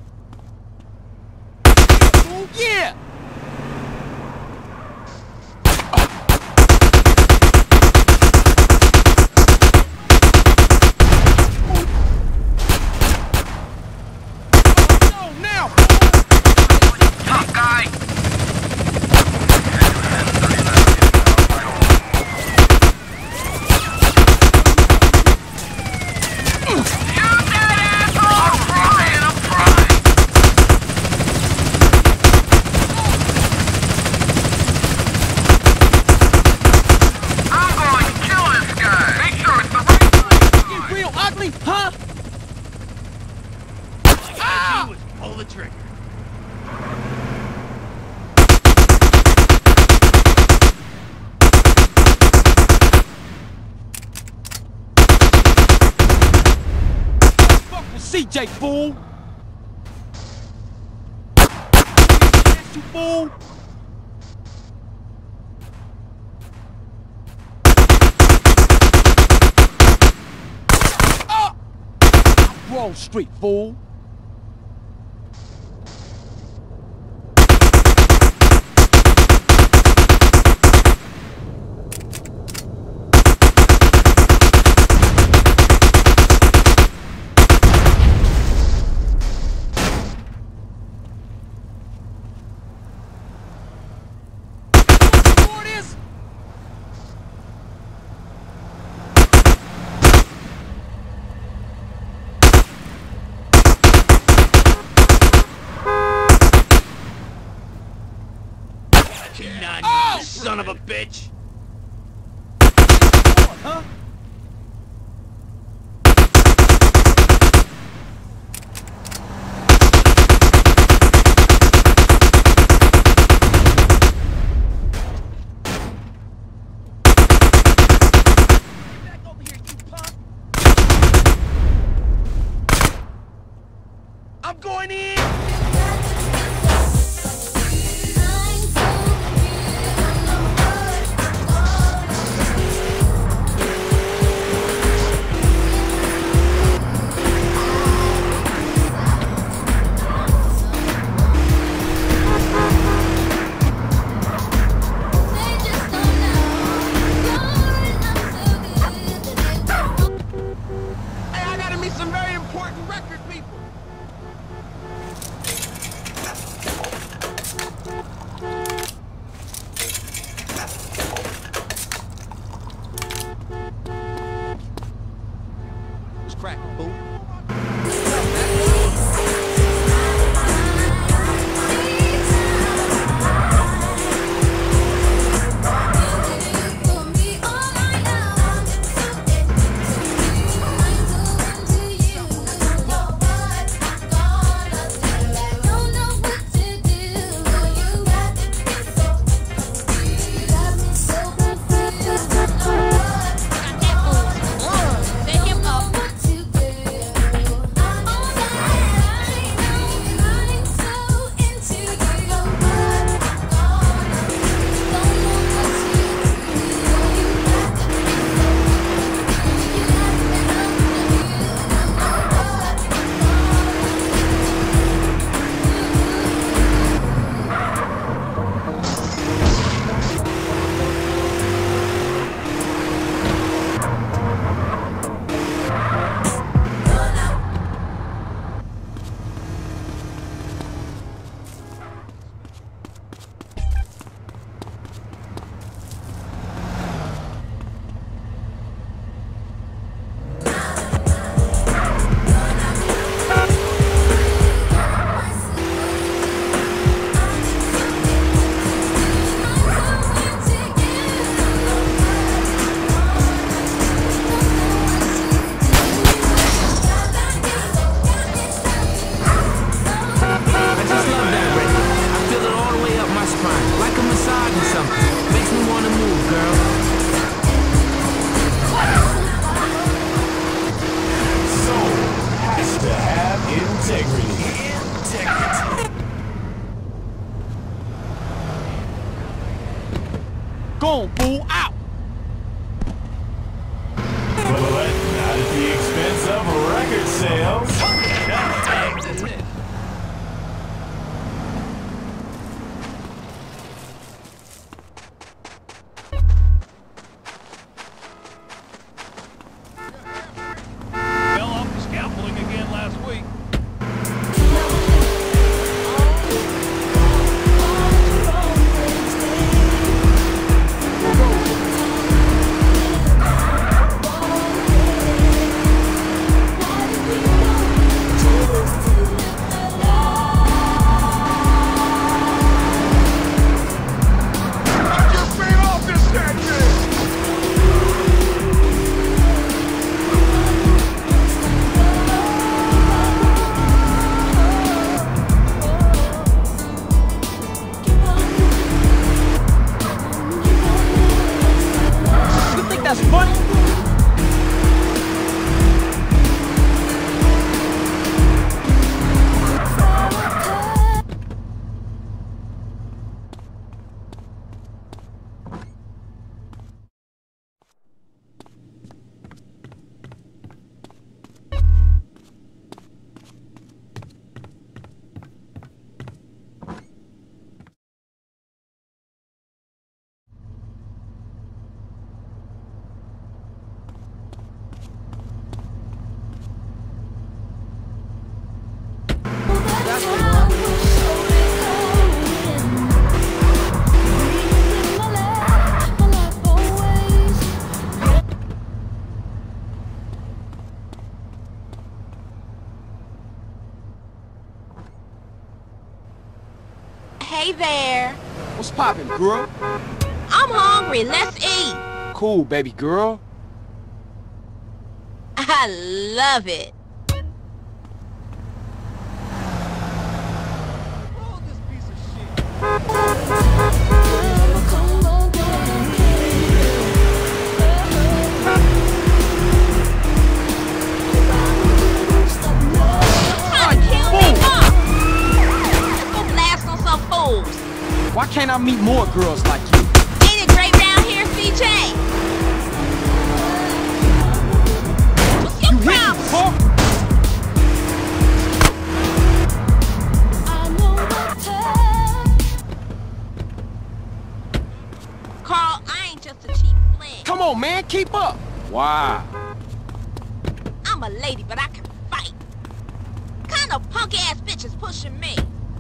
Oh, yeah! Oh, no, now! Tough guy. Huh? Ah! Was pull the trigger. Fuck with C J, fool! Yes, you fool! Wall Street, fool! Oh! You son of a bitch! Huh? Back over here, you punk! I'm going in! Some very important record people. What's cracking, fool? home, fool. Out! But not at the expense of record sales. Fell off the scaffolding again last week. That's funny. Hey there. What's poppin', girl? I'm hungry. Let's eat. Cool, baby girl. I love it. Why can't I meet more girls like you? Ain't it great round here, C J? What's your problem? Carl, I ain't just a cheap fling. Come on, man, keep up. Wow. I'm a lady, but I can fight. Kind of punk-ass bitches pushing me.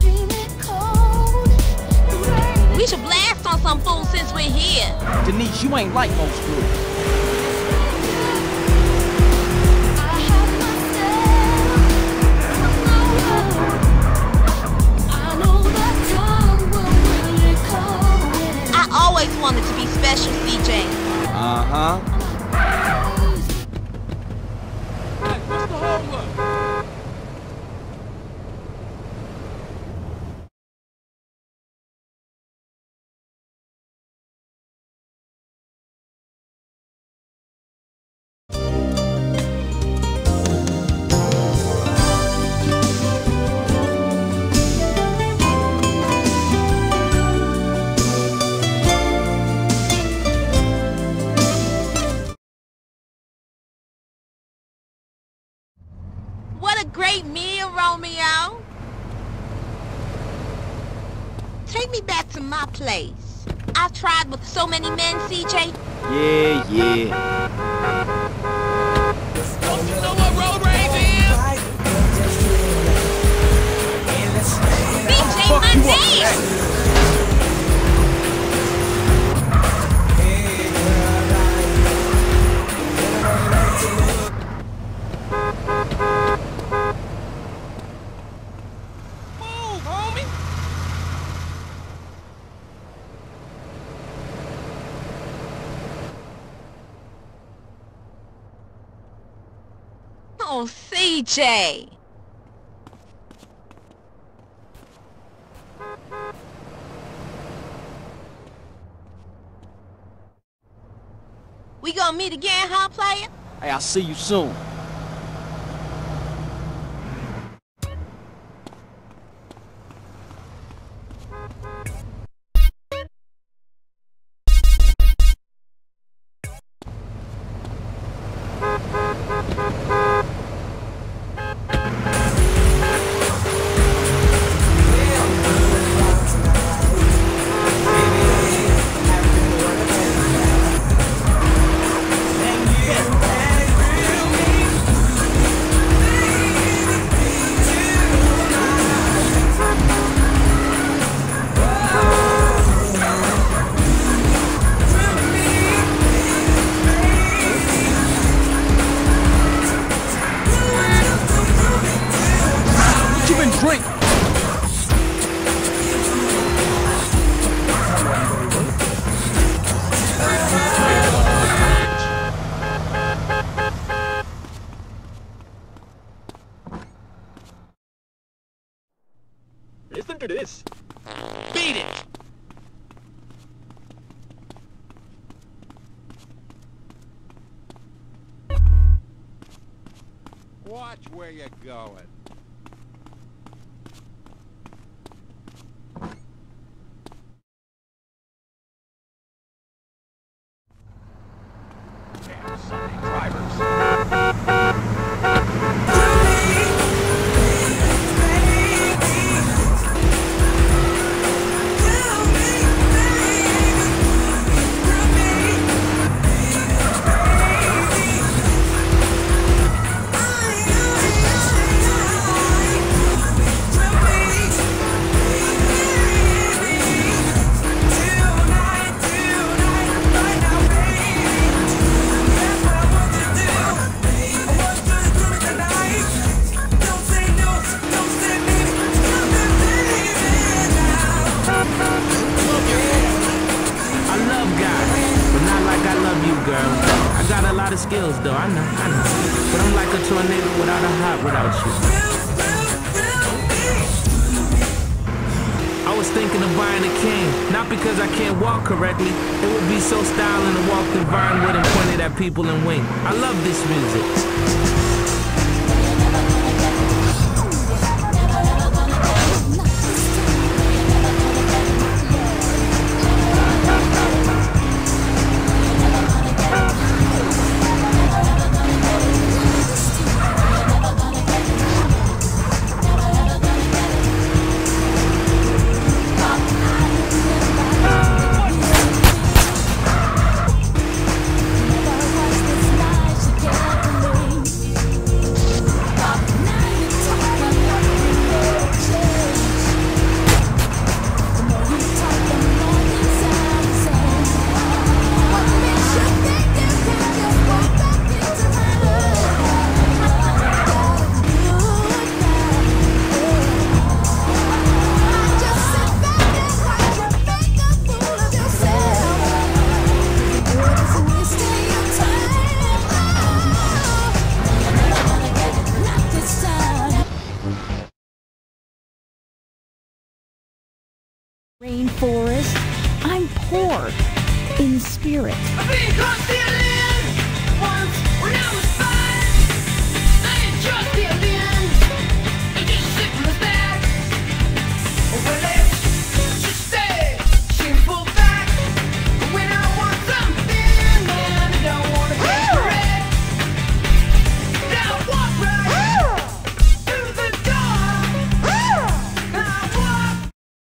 We should blast on some fools since we're here. Denise, you ain't like most girls. I always wanted to be special, C J. Uh-huh. Hey, what's the hold up? What a great meal, Romeo. Take me back to my place. I've tried with so many men, C J. Yeah, yeah. Don't you know what road rage is? C J, my name! Move, homie. Oh, C J. We gonna meet again, huh, player? Hey, I'll see you soon. drink. Listen to this. Beat it! Watch where you're going. Damn Sunday drivers. Girl, I got a lot of skills though, I know, I know. But I'm like a tornado without a heart without you. I was thinking of buying a cane, not because I can't walk correctly. It would be so styling to walk through Vinewood and pointed at people and wink. I love this music. Rainforest. I'm poor in spirit. I've been caught stealing once when I was five. I ain't just stealing, I just sit from the back. Well, let's just say, shameful fact. When I want something and I don't want to pay for it, I walk right through the door. I walk.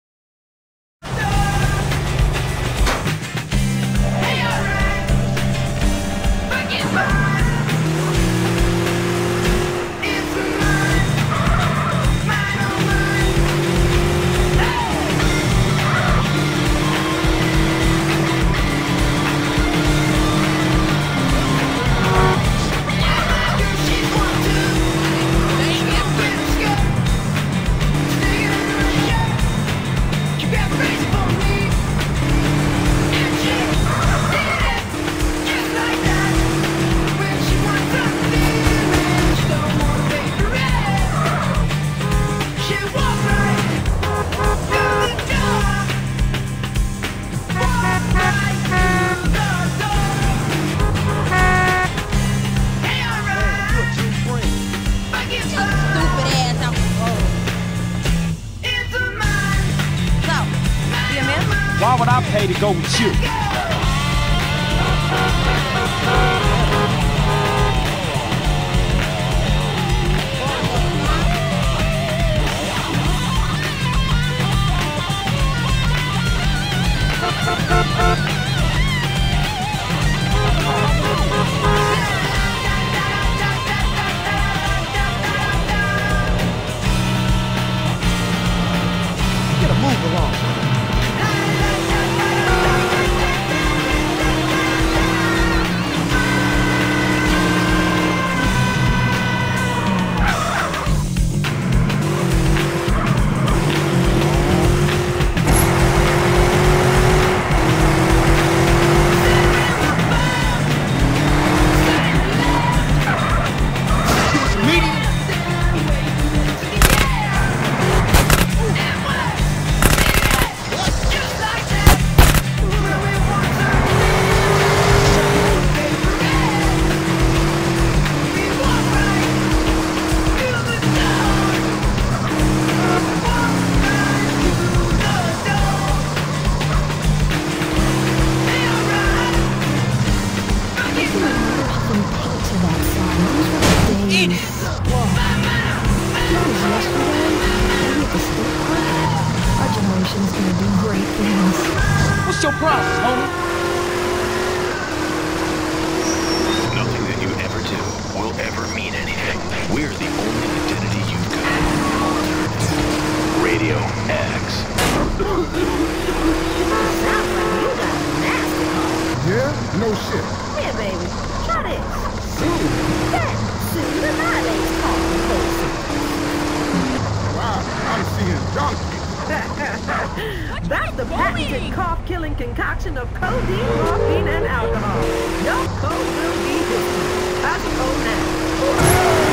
Why would I pay to go with you? Get a move along. Meditation's gonna do great things. What's your problem, homie? Nothing that you ever do will ever mean anything. We're the only identity you've got. Radio X. Sounds like you got a nasty heart. Yeah? No shit. Here, baby. Try this. Soon. That soon annihilates coffee potion. Wow, I'm seeing donkey. That's the patented cough-killing concoction of codeine, morphine, and alcohol. Your cold will be history. How's your cold now?